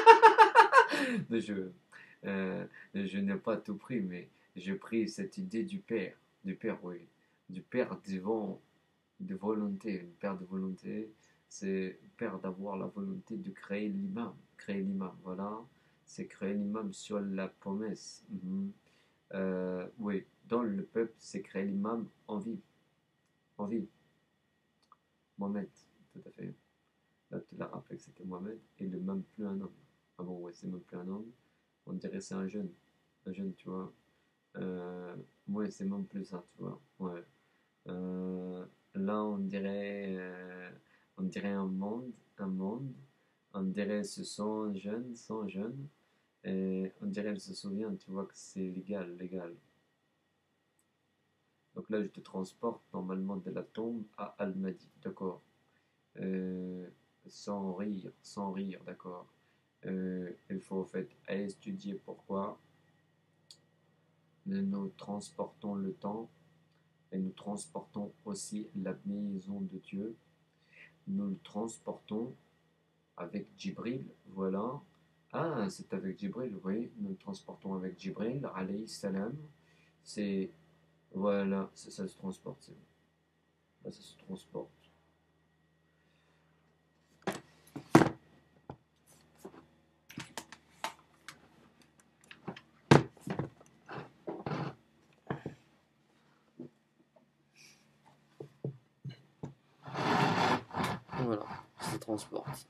je, je n'ai pas tout pris, mais j'ai pris cette idée du Père. Du Père, oui. Du Père divin, de volonté. Le Père de volonté, c'est le Père d'avoir la volonté de créer l'imam. Créer l'imam, voilà. C'est créer l'imam sur la promesse. Oui, dans le peuple, c'est créer l'imam en vie. En vie. Mohamed, tout à fait. Là, tu l'as rappelé que c'était Mohamed, et il n'est même plus un homme. Ah bon, ouais, c'est même plus un homme. On dirait que c'est un jeune. Un jeune, tu vois. Ouais, c'est même plus ça, tu vois. Ouais. Là, on dirait un monde, un monde. On dirait ce sont jeunes, sont jeunes. Et on dirait elle se souvient, tu vois que c'est légal, légal. Donc là, je te transporte normalement de la tombe à Al-Mahdi, d'accord. Euh, sans rire, d'accord. Il faut en fait étudier pourquoi nous transportons le temps et nous transportons aussi la maison de Dieu. Nous le transportons avec Djibril, voilà. Ah, c'est avec Djibril, oui. Nous le transportons avec Djibril, alayhi salam. C'est, voilà, ça se transporte, c'est bon. Là, ça se transporte. Voilà, ça se transporte.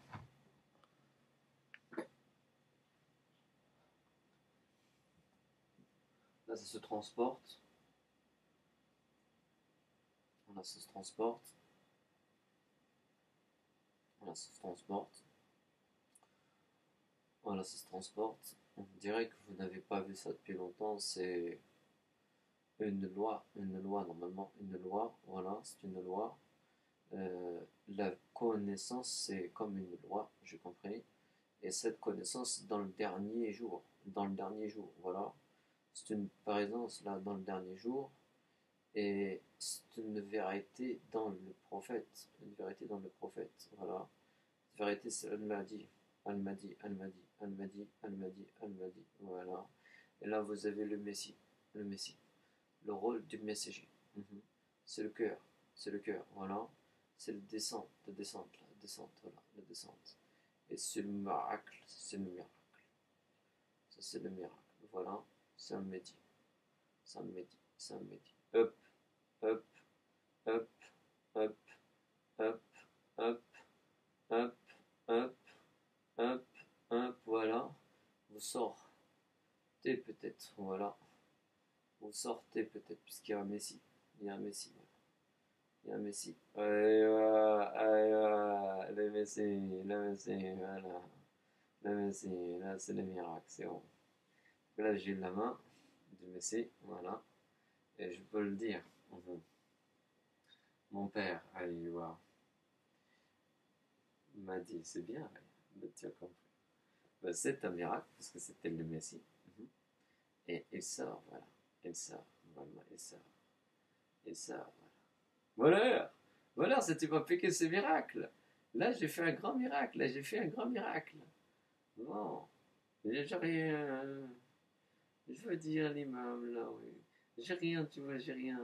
Là, ça se transporte. Là, ça se transporte. Voilà, ça se transporte. Voilà, ça se transporte. On dirait que vous n'avez pas vu ça depuis longtemps. C'est une loi, normalement, une loi. Voilà, c'est une loi. La connaissance, c'est comme une loi, j'ai compris. Et cette connaissance dans le dernier jour. Dans le dernier jour, voilà. C'est une présence là dans le dernier jour. Et c'est une vérité dans le prophète. Une vérité dans le prophète. Voilà. La vérité, c'est Al-Mahdi. Al-Mahdi, Al-Mahdi, Al-Mahdi, Al-Mahdi, Al-Mahdi. Voilà. Et là, vous avez le Messie. Le Messie. Le rôle du messager. C'est le cœur. C'est le cœur. Voilà. C'est le descente. La descente. La descente. Voilà. La descente. Et c'est le miracle. C'est le miracle. Ça, c'est le miracle. Voilà. C'est un Mehdi. C'est un Mehdi. C'est un Mehdi. Up. Up. Up. Up. hop, hop, hop, hop, hop, hop, voilà. Vous sortez peut-être, voilà. Vous sortez peut-être, puisqu'il y a un Messi. Il y a un Messi, voilà. Il y a un Messi. Allez, voilà, le Messi, voilà. Le Messi, là c'est le miracle, c'est bon. Là j'ai la main du Messi, voilà. Et je peux le dire. Mon père, allez voir, m'a dit, c'est bien, tu as compris. Ben, c'est un miracle, parce que c'était le Messi. Et il sort, voilà. Il sort, voilà, il sort. Il sort, voilà. Voilà, voilà, ça tu m'as piqué ce miracle. Là, j'ai fait un grand miracle, là, j'ai fait un grand miracle. Bon, j'ai rien. Je veux dire l'imam, là, oui. J'ai rien, tu vois, j'ai rien.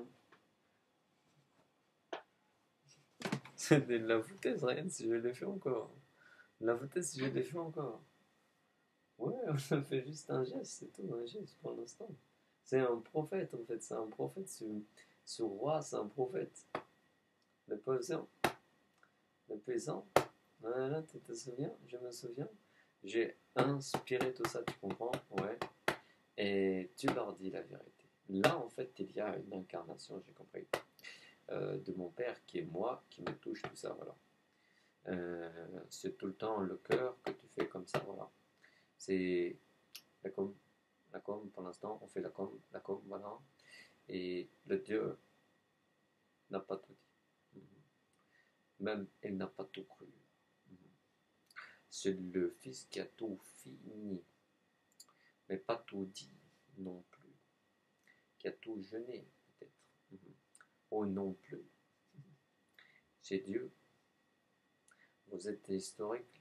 C'est de la foutaise, rien si je l'ai fait encore. La foutaise si je l'ai fait encore. Ouais, on a fait juste un geste, c'est tout, un geste pour l'instant. C'est un prophète en fait, c'est un prophète, ce roi, c'est un prophète. Le paysan, le paysan, voilà, tu te souviens, je me souviens. J'ai inspiré tout ça, tu comprends? Ouais. Et tu leur dis la vérité. Là, en fait, il y a une incarnation, j'ai compris, de mon père qui est moi, qui me touche, tout ça, voilà. C'est tout le temps le cœur que tu fais comme ça, voilà. C'est la com, la com, pour l'instant, on fait la com, voilà. Et le Dieu n'a pas tout dit. Même il n'a pas tout cru. C'est le Fils qui a tout fini, mais pas tout dit non plus. Qui a tout jeûné, peut-être. Oh non plus. C'est Dieu. Vous êtes historique.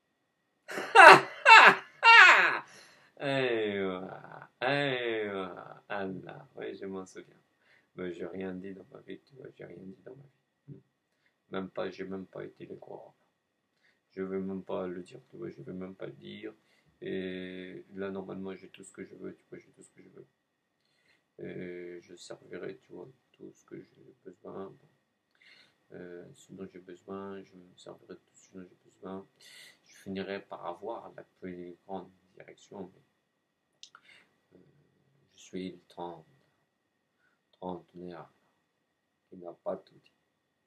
Allah, oui, je m'en souviens. Mais j'ai rien dit dans ma vie, tu vois, j'ai rien dit dans ma vie. Même pas, j'ai même pas été le croire. Je veux même pas le dire, tu vois, je veux même pas le dire. Et là, normalement, j'ai tout ce que je veux, tu vois, j'ai tout ce que je veux. Et je servirai, tu vois, tout ce que j'ai besoin. Ce dont j'ai besoin, je me servirai de tout ce dont j'ai besoin. Je finirai par avoir la plus grande direction, mais je suis le trentenaire qui n'a pas tout dit.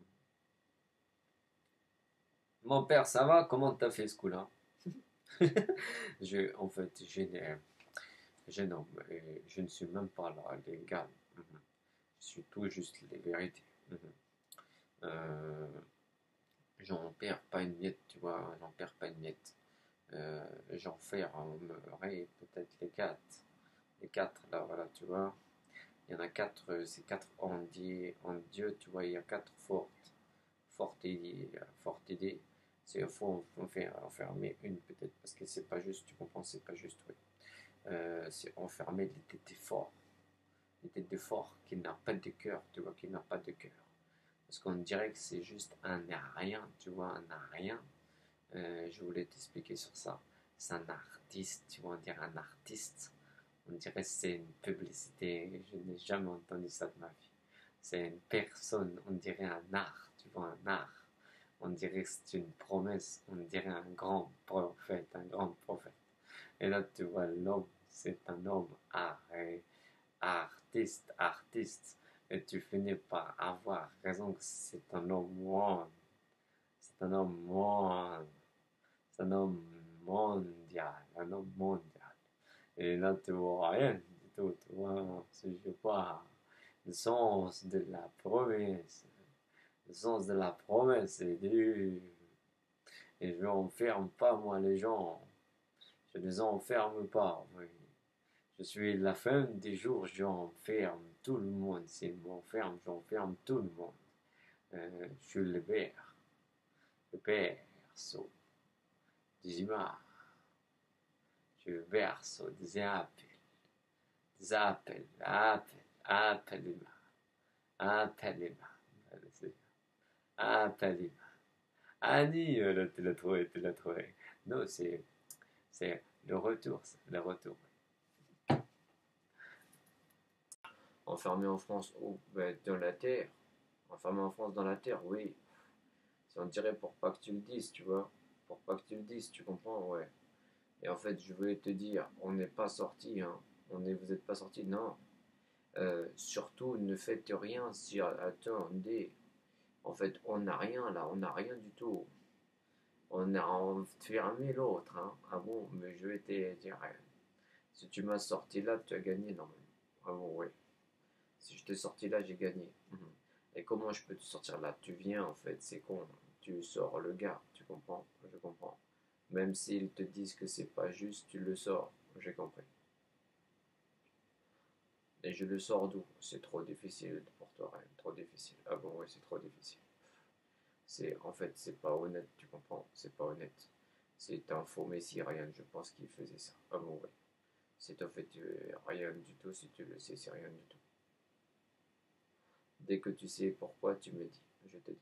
Mon père, ça va? Comment t'as fait ce coup-là? En fait, je, non, je ne suis même pas là, légal. Je suis tout juste les vérités. Euh, J'en perds pas une miette, tu vois, j'en perds pas une miette. J'enfermerai peut-être les quatre. Les quatre, là, voilà, tu vois. Il y en a quatre, c'est quatre en Dieu, tu vois, il y a quatre fortes idées. C'est il faut enfermer une peut-être, parce que c'est pas juste, tu comprends, c'est pas juste, oui. C'est enfermer les têtes de fort qui n'a pas de cœur, tu vois, qui n'a pas de cœur. Parce qu'on dirait que c'est juste un rien, tu vois, un rien. Je voulais t'expliquer sur ça. C'est un artiste, tu vois, on dirait un artiste. On dirait que c'est une publicité. Je n'ai jamais entendu ça de ma vie. C'est une personne, on dirait un art, tu vois, un art. On dirait que c'est une promesse, on dirait un grand prophète, un grand prophète. Et là, tu vois, l'homme, c'est un homme artiste. Et tu finis par avoir raison que c'est un homme monde. C'est un homme monde. C'est un homme mondial. Un homme mondial. Et là, tu vois rien du tout. Tu vois, je vois le sens de la promesse. Le sens de la promesse est dur. Et je n'enferme pas, moi, les gens. Je les enferme pas. Oui. Je suis la fin des jours, j'enferme tout le monde. S'il m'enferme, j'enferme tout le monde. Je suis le berceau des images. Je suis le berceau des appels, appelez-moi. Appelez-moi. Annie, là, tu l'as trouvé. Non, c'est le retour, le retour. Enfermé en France, ou ben, dans la terre. Enfermé en France dans la terre, oui. On dirait pour pas que tu le dises, tu vois. Pour pas que tu le dises, tu comprends, ouais. Et en fait, je voulais te dire, on n'est pas sorti, hein. Vous n'êtes pas sorti, non. Surtout, ne faites rien si, attendez. En fait, on n'a rien là, on n'a rien du tout. On a enfermé l'autre, hein. Ah bon, mais je vais te dire, si tu m'as sorti là, tu as gagné normalement. Ah bon, ouais. Si je t'ai sorti là, j'ai gagné. Mhm. Et comment je peux te sortir là? Tu viens en fait, c'est con. Tu sors le gars, tu comprends? Je comprends. Même s'ils te disent que c'est pas juste, tu le sors. J'ai compris. Et je le sors d'où? C'est trop difficile pour toi, Ryan. Trop difficile. Ah bon, ouais, c'est trop difficile. En fait, c'est pas honnête, tu comprends? C'est pas honnête. C'est un faux messie, Ryan. Je pense qu'il faisait ça. Ah bon, ouais. C'est en fait rien du tout. Si tu le sais, c'est rien du tout. Dès que tu sais pourquoi, tu me dis. Je te dis.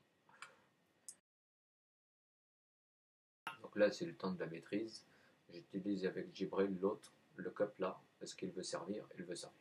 Donc là, c'est le temps de la maîtrise. J'utilise avec Jibril l'autre, le cup là. Est-ce qu'il veut servir? Il veut servir.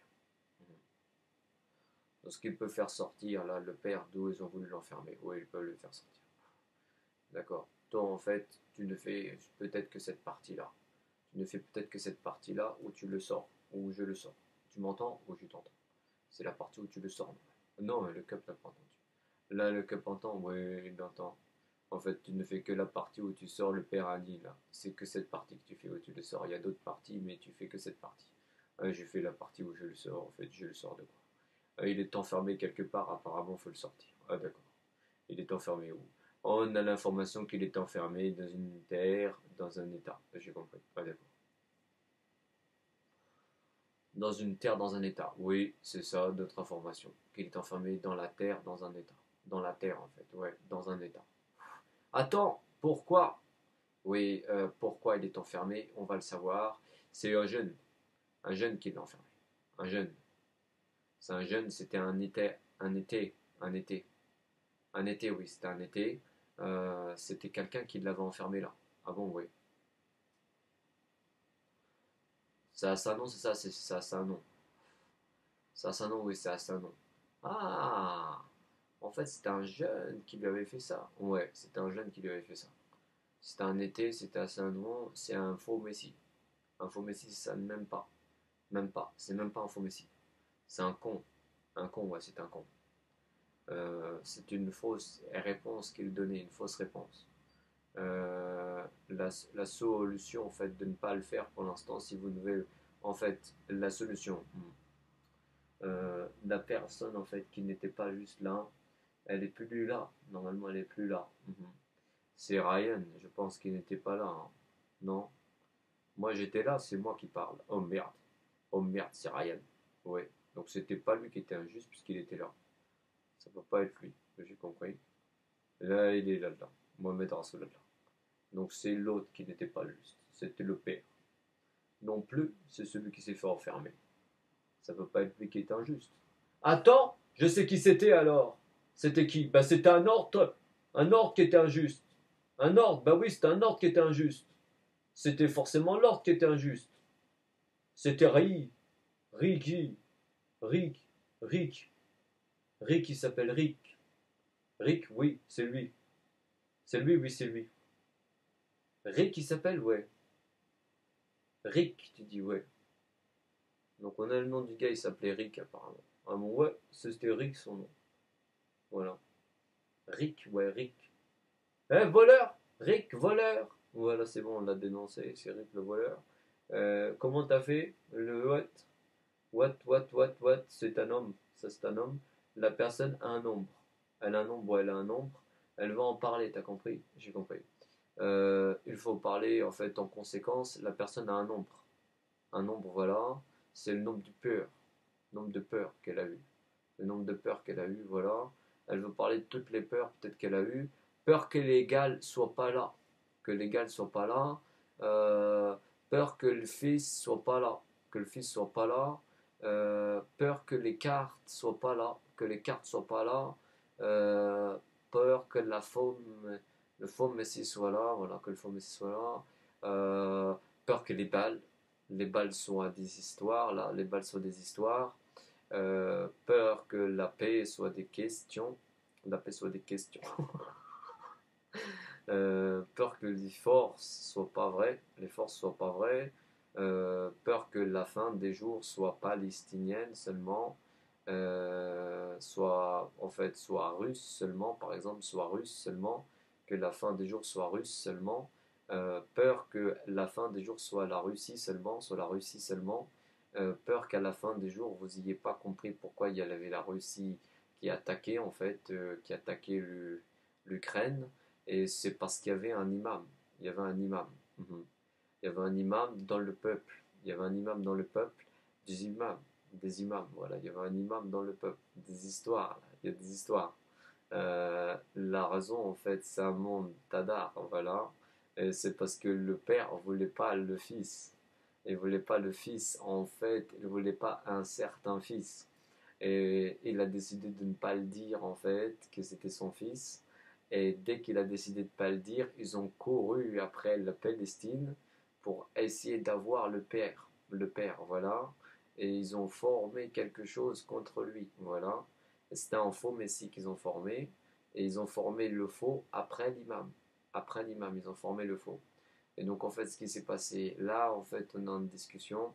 Donc ce qu'il peut faire sortir là, le père, d'où ils ont voulu l'enfermer. Oui, ils peuvent le faire sortir. D'accord. Toi, en fait, tu ne fais peut-être que cette partie-là. Tu ne fais peut-être que cette partie-là où tu le sors, où je le sors. Tu m'entends ou je t'entends? C'est la partie où tu le sors. Non, le cup n'a pas entendu. Là, le cup entend, oui, il entend. En fait, tu ne fais que la partie où tu sors le père Ali, là. C'est que cette partie que tu fais où tu le sors. Il y a d'autres parties, mais tu fais que cette partie. J'ai fait la partie où je le sors, en fait, je le sors de quoi? Il est enfermé quelque part, apparemment, il faut le sortir. Ah, d'accord. Il est enfermé où? On a l'information qu'il est enfermé dans une terre, dans un état. J'ai compris. Ah, d'accord. Dans une terre, dans un état. Oui, c'est ça, d'autres informations. Qu'il est enfermé dans la terre, dans un état. Dans la terre, en fait. Ouais, dans un état. Attends, pourquoi? Oui, pourquoi il est enfermé? On va le savoir. C'est un jeune qui l'a enfermé. Un jeune. C'est un jeune, c'était un été, oui, c'était un été. C'était quelqu'un qui l'avait enfermé là. Ah bon, oui. Ça a ça nom, c'est ça, ça a ça nom. Ça a ça nom, oui, ça a ça nom. Ah, en fait, c'était un jeune qui lui avait fait ça. Ouais, c'était un jeune qui lui avait fait ça. C'était un été, c'était à Saint-Nom, c'est un faux messie. Un faux messie, ça ne m'aime pas. Même pas, c'est même pas un faux messie. C'est un con. Un con, ouais, c'est un con. C'est une fausse réponse qu'il donnait, une fausse réponse. La solution, en fait, de ne pas le faire pour l'instant, si vous devez, en fait, la solution, la personne, en fait, qui n'était pas juste là, elle est plus là. Normalement, elle est plus là. C'est Ryan, je pense qu'il n'était pas là, hein. Non, moi j'étais là, c'est moi qui parle. Oh merde. Oh merde, c'est Ryan. Ouais. Donc c'était pas lui qui était injuste puisqu'il était là. Ça peut pas être lui. J'ai compris. Là, il est là-dedans. Mohamed Rasulallah. Donc c'est l'autre qui n'était pas juste. C'était le père. Non plus, c'est celui qui s'est fait enfermer. Ça peut pas être lui qui est injuste. Attends, je sais qui c'était alors. C'était qui? Bah c'était un ordre. Un ordre qui était injuste. Un ordre, bah oui, c'était un ordre qui était injuste. C'était forcément l'ordre qui était injuste. C'était Ricky, Rick, Rick, Rick, il s'appelle Rick. Rick, oui, c'est lui. C'est lui, oui, c'est lui. Rick, il s'appelle, ouais. Rick, tu dis, ouais. Donc on a le nom du gars, il s'appelait Rick apparemment. Ah bon, ouais, c'était Rick son nom. Voilà. Rick, ouais, Rick. Eh, voleur! Rick, voleur! Voilà, c'est bon, on l'a dénoncé, c'est Rick le voleur. Comment t'as fait? Le what? What? C'est un homme. Ça, c'est un homme. La personne a un nombre. Elle a un nombre, elle a un nombre. Elle va en parler, t'as compris? J'ai compris. Il faut parler, en fait, en conséquence. La personne a un nombre. Un nombre, voilà. C'est le nombre de peur. Nombre de peurs qu'elle a eu. Le nombre de peurs qu'elle a eu, voilà. Elle veut parler de toutes les peurs, peut-être qu'elle a eu. Peur que les gals soient pas là. Que les gals soient pas là. Peur que le fils soit pas là. Que le fils soit pas là. Peur que les cartes soient pas là, que les cartes soient pas là, peur que le faux messie soit là, voilà, que le faux messie soit là, peur que les balles soient des histoires, là, les balles soient des histoires, peur que la paix soit des questions, la paix soit des questions, Peur que les forces soient pas vraies, les forces soient pas vraies, peur que la fin des jours soit palestinienne seulement, soit en fait soit russe seulement, par exemple, soit russe seulement, que la fin des jours soit russe seulement, peur que la fin des jours soit la Russie seulement, soit la Russie seulement, peur qu'à la fin des jours vous n'ayez pas compris pourquoi il y avait la Russie qui attaquait en fait, qui attaquait l'Ukraine, et c'est parce qu'il y avait un imam, il y avait un imam. Mhm. Il y avait un imam dans le peuple. Il y avait un imam dans le peuple, des imams, voilà. Il y avait un imam dans le peuple, des histoires, là. Il y a des histoires. La raison, en fait, c'est un monde tadar, voilà. Et c'est parce que le père ne voulait pas le fils. Il ne voulait pas le fils, en fait, il ne voulait pas un certain fils. Et il a décidé de ne pas le dire, en fait, que c'était son fils. Et dès qu'il a décidé de ne pas le dire, ils ont couru après la Palestine pour essayer d'avoir le père, voilà. Et ils ont formé quelque chose contre lui, voilà. C'était un faux messie qu'ils ont formé, et ils ont formé le faux après l'imam. Après l'imam, ils ont formé le faux. Et donc, en fait, ce qui s'est passé là, en fait, on a une discussion.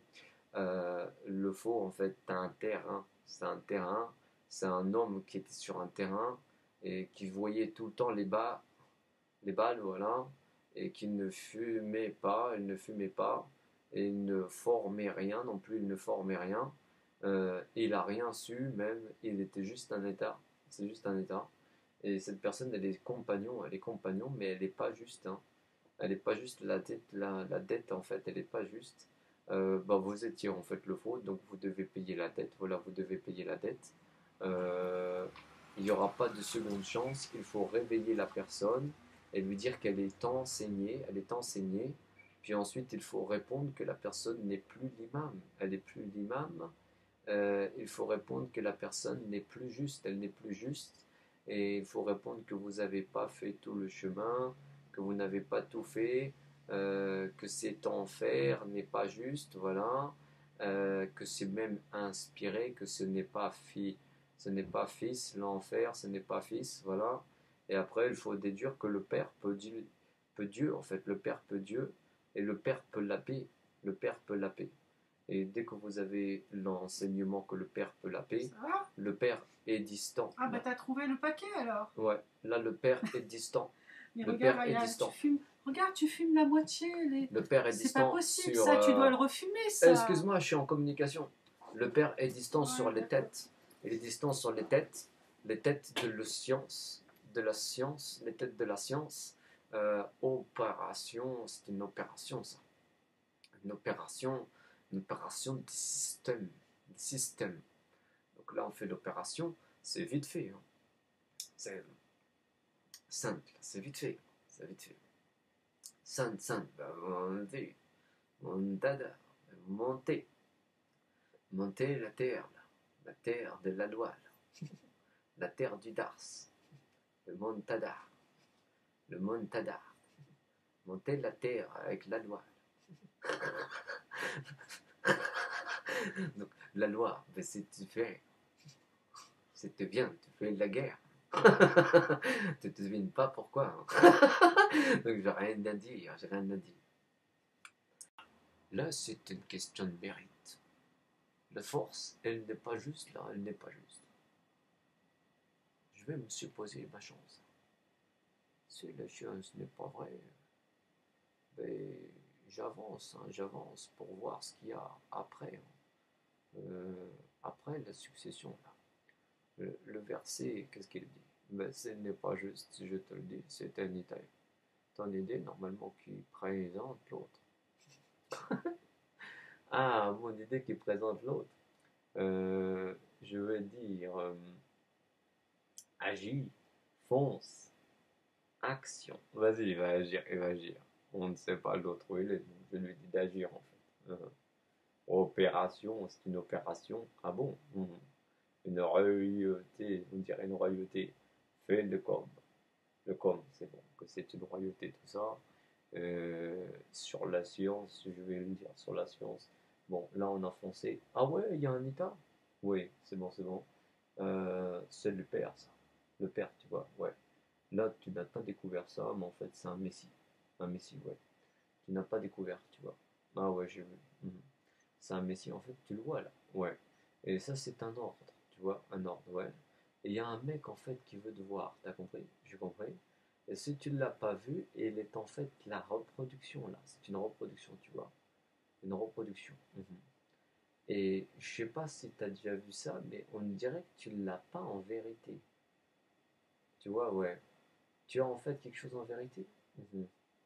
Le faux, en fait, t'as un terrain. C'est un terrain. C'est un homme qui était sur un terrain et qui voyait tout le temps les balles, voilà, et qui ne fumait pas, il ne fumait pas, et il ne formait rien non plus, il ne formait rien. Il a rien su, même, il était juste un état. C'est juste un état. Et cette personne, elle est compagnon, mais elle n'est pas juste, hein. Elle n'est pas juste la dette, en fait, elle n'est pas juste. Bah, vous étiez en fait le faux, donc vous devez payer la dette. Voilà, vous devez payer la dette. Euh, il n'y aura pas de seconde chance. Il faut réveiller la personne et lui dire qu'elle est enseignée. Elle est enseignée. Puis ensuite, il faut répondre que la personne n'est plus l'imam. Elle n'est plus l'imam. Il faut répondre que la personne n'est plus juste. Elle n'est plus juste. Et il faut répondre que vous n'avez pas fait tout le chemin, que vous n'avez pas tout fait, que cet enfer n'est pas juste, voilà, que c'est même inspiré, que ce n'est pas fils, l'enfer, ce n'est pas fils, voilà. Et après, il faut déduire que le Père peut Dieu, en fait, le Père peut Dieu, et le Père peut la paix, le Père peut la paix. Et dès que vous avez l'enseignement que le Père peut la paix, Ça va? le Père est distant. Ah bah t'as trouvé le paquet alors. Ouais, là le Père est distant. Mais Le regarde, Père est tu distant. fumes. Regarde, tu fumes la moitié. Le Père est C'est pas distant possible sur. ça, tu dois le refumer ça. Excuse-moi, je suis en communication. Le Père est distant sur Ouais, les d'accord. têtes. Il est distant sur les têtes de la science, les têtes de la science. Opération, c'est une opération ça. Une opération, une opération de système. De système. Donc là, on fait l'opération, c'est vite fait, hein. C'est simple, c'est vite fait. C'est vite fait. Simple, monter, montada, monter, monter la terre, là. La terre de la loi, là. La terre du Dars, le montada, le montada, monter la terre avec la loi. Donc, la loi, ben, c'est tu fais, c'était bien, tu fais la guerre. Tu te devines pas pourquoi, hein. Donc, j'ai rien à dire, j'ai rien à dire. Là, c'est une question de mérite. La force, elle n'est pas juste là, elle n'est pas juste. Je vais me supposer ma chance. Si la chance n'est pas vraie, ben, j'avance, hein, j'avance pour voir ce qu'il y a après, hein. Après la succession, là. Le verset, qu'est-ce qu'il dit? Ben, ce n'est pas juste, si je te le dis, c'est une idée. Ton idée, normalement, qui présente l'autre. Ah, mon idée qui présente l'autre. Je vais dire agis, fonce, action. Vas-y, il va agir. On ne sait pas l'autre où il est, donc je lui dis d'agir en fait. Opération, c'est une opération. Ah bon? Une royauté, on dirait une royauté. Fais le com. Le com, c'est bon, que c'est une royauté, tout ça. Sur la science, je vais le dire, sur la science. Bon, là on a foncé. Ah ouais, il y a un état? Oui, c'est bon, c'est bon. C'est le père, ça. Le père, tu vois, ouais. Là, tu n'as pas découvert ça, mais en fait, c'est un messie. Un messie, ouais. Tu n'as pas découvert, tu vois. Ah ouais, j'ai vu. Mhm. C'est un messie, en fait, tu le vois là. Ouais. Et ça, c'est un ordre, tu vois, un ordre, ouais. Et il y a un mec, en fait, qui veut te voir, t'as compris? J'ai compris. Et si tu ne l'as pas vu, il est en fait la reproduction, là. C'est une reproduction, tu vois. Une reproduction. Mhm. Et je sais pas si tu as déjà vu ça, mais on dirait que tu ne l'as pas en vérité. Tu vois, ouais. Tu as en fait quelque chose en vérité? Mhm.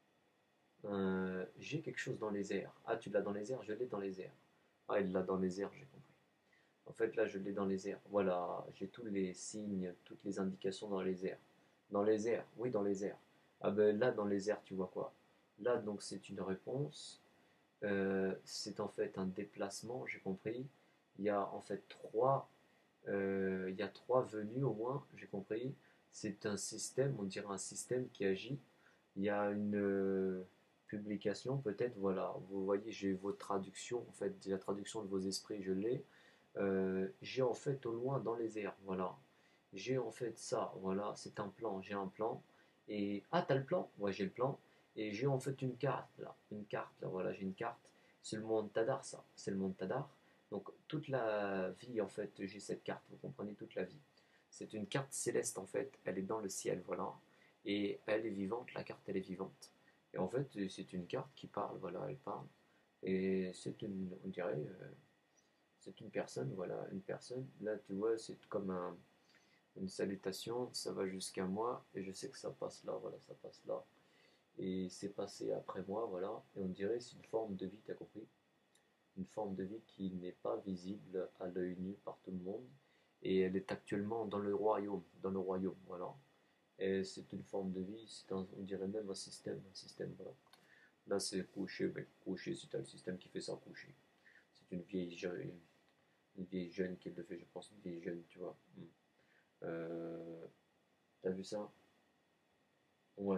J'ai quelque chose dans les airs. Ah, tu l'as dans les airs? Je l'ai dans les airs. Ah, il l'a dans les airs, j'ai compris. En fait, là, je l'ai dans les airs. Voilà, j'ai tous les signes, toutes les indications dans les airs. Dans les airs, oui, dans les airs. Ah ben là, dans les airs, tu vois quoi? Là, donc, c'est une réponse. C'est en fait un déplacement, j'ai compris. Il y a en fait il y a trois venues au moins, j'ai compris. C'est un système, on dirait un système qui agit. Il y a une publication, peut-être, voilà. Vous voyez, j'ai vos traductions, en fait, la traduction de vos esprits, je l'ai. J'ai en fait au loin dans les airs, voilà. J'ai en fait ça, voilà, c'est un plan, j'ai un plan. Et ah, t'as le plan? Ouais, j'ai le plan. Et j'ai en fait une carte là, voilà, j'ai une carte. C'est le monde Tadar, ça, c'est le monde Tadar. Donc toute la vie, en fait, j'ai cette carte, vous comprenez, toute la vie. C'est une carte céleste, en fait, elle est dans le ciel, voilà. Et elle est vivante, la carte, elle est vivante. Et en fait, c'est une carte qui parle, voilà, elle parle. Et c'est une, on dirait, c'est une personne, voilà, une personne. Là, tu vois, c'est comme une salutation, ça va jusqu'à moi, et je sais que ça passe là, voilà, ça passe là. Et c'est passé après moi, voilà. Et on dirait c'est une forme de vie, t'as compris? Une forme de vie qui n'est pas visible à l'œil nu par tout le monde. Et elle est actuellement dans le royaume, voilà. Et c'est une forme de vie, on dirait même un système, voilà. Là, c'est couché, mais couché, c'est le système qui fait ça, couché. C'est une vieille jeune qui le fait, je pense, une vieille jeune, tu vois. Euh, T'as vu ça? Ouais.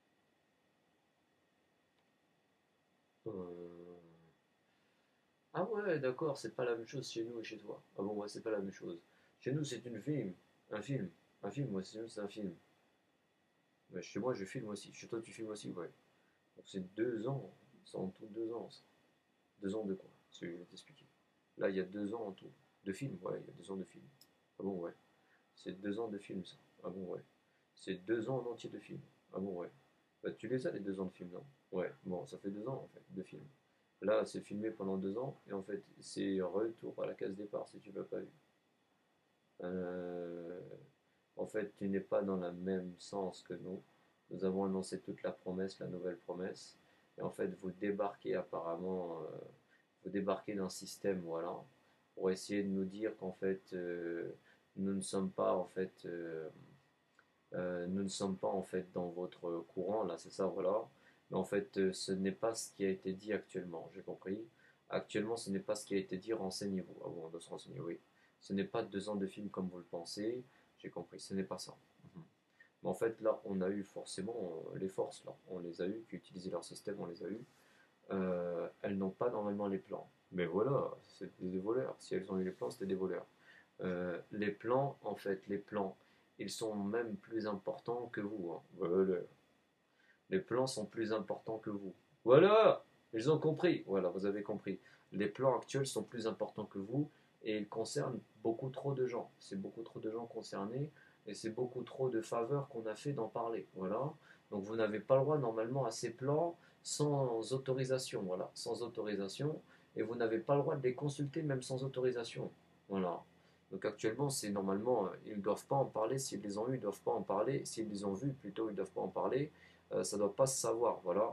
Euh, Ah ouais, d'accord, c'est pas la même chose chez nous et chez toi. Ah bon, ouais, c'est pas la même chose. Chez nous, c'est une film. Un film. Un film, moi, c'est un film. Mais chez moi, je filme aussi. Chez toi, tu filmes aussi, ouais. Donc c'est 2 ans. C'est en tout 2 ans, ça. 2 ans de quoi? Ce que je vais t'expliquer. Là, il y a 2 ans en tout. De film, ouais, il y a 2 ans de film. Ah bon, ouais. C'est 2 ans de film, ça. Ah bon, ouais. C'est 2 ans en entier de film. Ah bon, ouais. Bah, tu les as, les 2 ans de film, non? Ouais, bon, ça fait 2 ans, en fait, de film. Là, c'est filmé pendant 2 ans, et en fait, c'est retour à la case départ si tu l'as pas vu. Euh, En fait, tu n'es pas dans le même sens que nous. Nous avons annoncé toute la promesse, la nouvelle promesse. Et en fait, vous débarquez apparemment, vous débarquez d'un système, voilà, pour essayer de nous dire qu'en fait, nous ne sommes pas en fait, nous ne sommes pas en fait dans votre courant, là, c'est ça, voilà. Mais en fait, ce n'est pas ce qui a été dit actuellement, j'ai compris. Actuellement, ce n'est pas ce qui a été dit, renseignez-vous. Ah bon, on doit se renseigner, oui. Ce n'est pas 2 ans de film comme vous le pensez, j'ai compris, ce n'est pas ça. Mhm. Mais en fait, là, on a eu forcément les forces, là. On les a eu, qui utilisaient leur système, on les a eu. Elles n'ont pas normalement les plans. Mais voilà, c'est des voleurs. Si elles ont eu les plans, c'était des voleurs. Les plans, en fait, les plans, ils sont même plus importants que vous, hein. Voilà. Les plans sont plus importants que vous. Voilà, ils ont compris. Voilà, vous avez compris. Les plans actuels sont plus importants que vous et ils concernent beaucoup trop de gens. C'est beaucoup trop de gens concernés et c'est beaucoup trop de faveurs qu'on a fait d'en parler. Voilà. Donc vous n'avez pas le droit normalement à ces plans sans autorisation. Voilà, sans autorisation. Et vous n'avez pas le droit de les consulter même sans autorisation. Voilà. Donc actuellement, c'est normalement, ils ne doivent pas en parler. S'ils les ont eus, ils ne doivent pas en parler. S'ils les ont vus, plutôt, ils ne doivent pas en parler. Ça ne doit pas se savoir, voilà.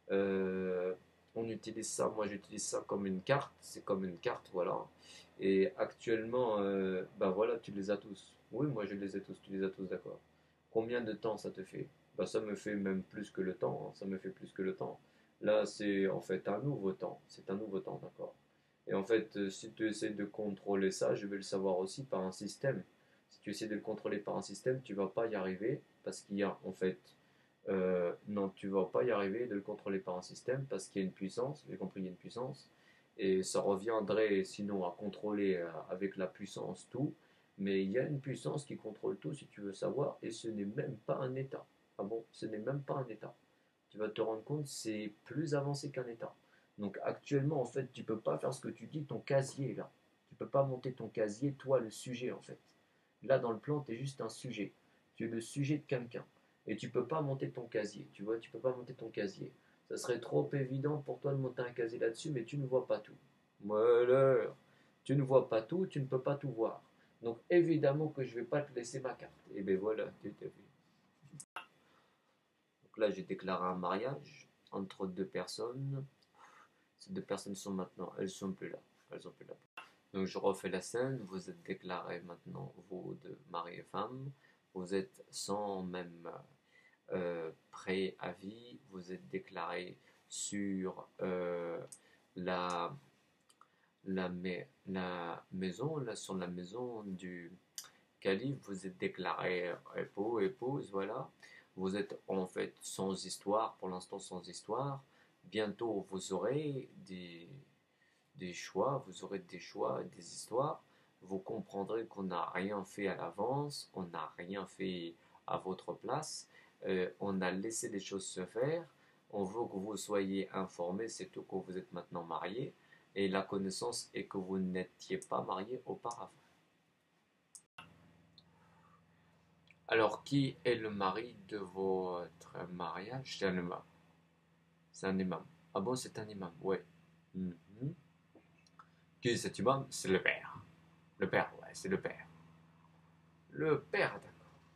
On utilise ça, moi j'utilise ça comme une carte, c'est comme une carte, voilà. Et actuellement, ben voilà, tu les as tous. Oui, moi je les ai tous, tu les as tous, d'accord. Combien de temps ça te fait? Ben, ça me fait même plus que le temps, hein, ça me fait plus que le temps. Là, c'est en fait un nouveau temps, c'est un nouveau temps, d'accord. Et en fait, si tu essaies de contrôler ça, je vais le savoir aussi par un système. Si tu essaies de le contrôler par un système, tu vas pas y arriver parce qu'il y a en fait non, tu vas pas y arriver de le contrôler par un système parce qu'il y a une puissance, j'ai compris, il y a une puissance, et ça reviendrait sinon à contrôler avec la puissance tout, Mais il y a une puissance qui contrôle tout, si tu veux savoir, et ce n'est même pas un État. Ah bon, ce n'est même pas un État. Tu vas te rendre compte, c'est plus avancé qu'un État. Donc actuellement, en fait, tu peux pas faire ce que tu dis, ton casier là. Tu peux pas monter ton casier, toi, le sujet, en fait. Là, dans le plan, tu es juste un sujet. Tu es le sujet de quelqu'un. Et tu peux pas monter ton casier. Tu vois, tu peux pas monter ton casier. Ça serait trop évident pour toi de monter un casier là-dessus, mais tu ne vois pas tout. Voilà. Tu ne vois pas tout, tu ne peux pas tout voir. Donc évidemment que je ne vais pas te laisser ma carte. Et bien voilà, tu t'as vu. Donc là, j'ai déclaré un mariage entre deux personnes. Ces deux personnes sont maintenant, elles sont plus là. Elles sont plus là. Donc je refais la scène. Vous êtes déclarés maintenant, vous deux, mari et femme. Vous êtes sans même préavis. Vous êtes déclarés sur la la maison, là, sur la maison du calife, vous êtes déclaré époux, épouse, voilà. Vous êtes en fait sans histoire, pour l'instant sans histoire. Bientôt, vous aurez des choix, vous aurez des choix, des histoires. Vous comprendrez qu'on n'a rien fait à l'avance, on n'a rien fait à votre place. On a laissé les choses se faire. On veut que vous soyez informés, c'est tout, que vous êtes maintenant mariés. Et la connaissance est que vous n'étiez pas mariés auparavant. Alors, qui est le mari de votre mariage? C'est un imam. C'est un imam. Ah bon, c'est un imam, ouais. Mhm. Qui est cet imam? C'est le père. Le père, ouais, c'est le père. Le père, d'accord.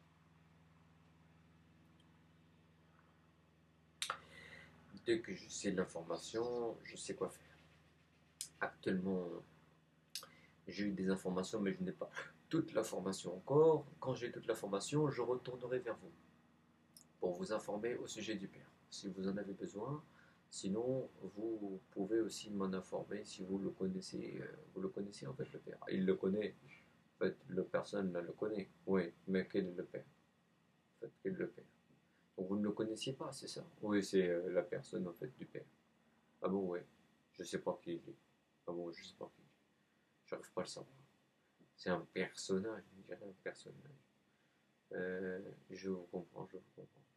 Dès que je sais l'information, je sais quoi faire. Actuellement, j'ai eu des informations, mais je n'ai pas toute l'information encore. Quand j'ai toute l'information, je retournerai vers vous pour vous informer au sujet du père, si vous en avez besoin. Sinon, vous pouvez aussi m'en informer si vous le connaissez. Vous le connaissez en fait, le père. Il le connaît. En fait, la personne là, le connaît. Oui, mais quel est le père? En fait, quel est le père? Donc vous ne le connaissiez pas, c'est ça? Oui, c'est la personne en fait du père. Ah bon, oui. Je sais pas qui il est. Ah bon, je sais pas qui il est. J'arrive pas à le savoir. C'est un personnage, je dirais un personnage. Je vous comprends, je vous comprends.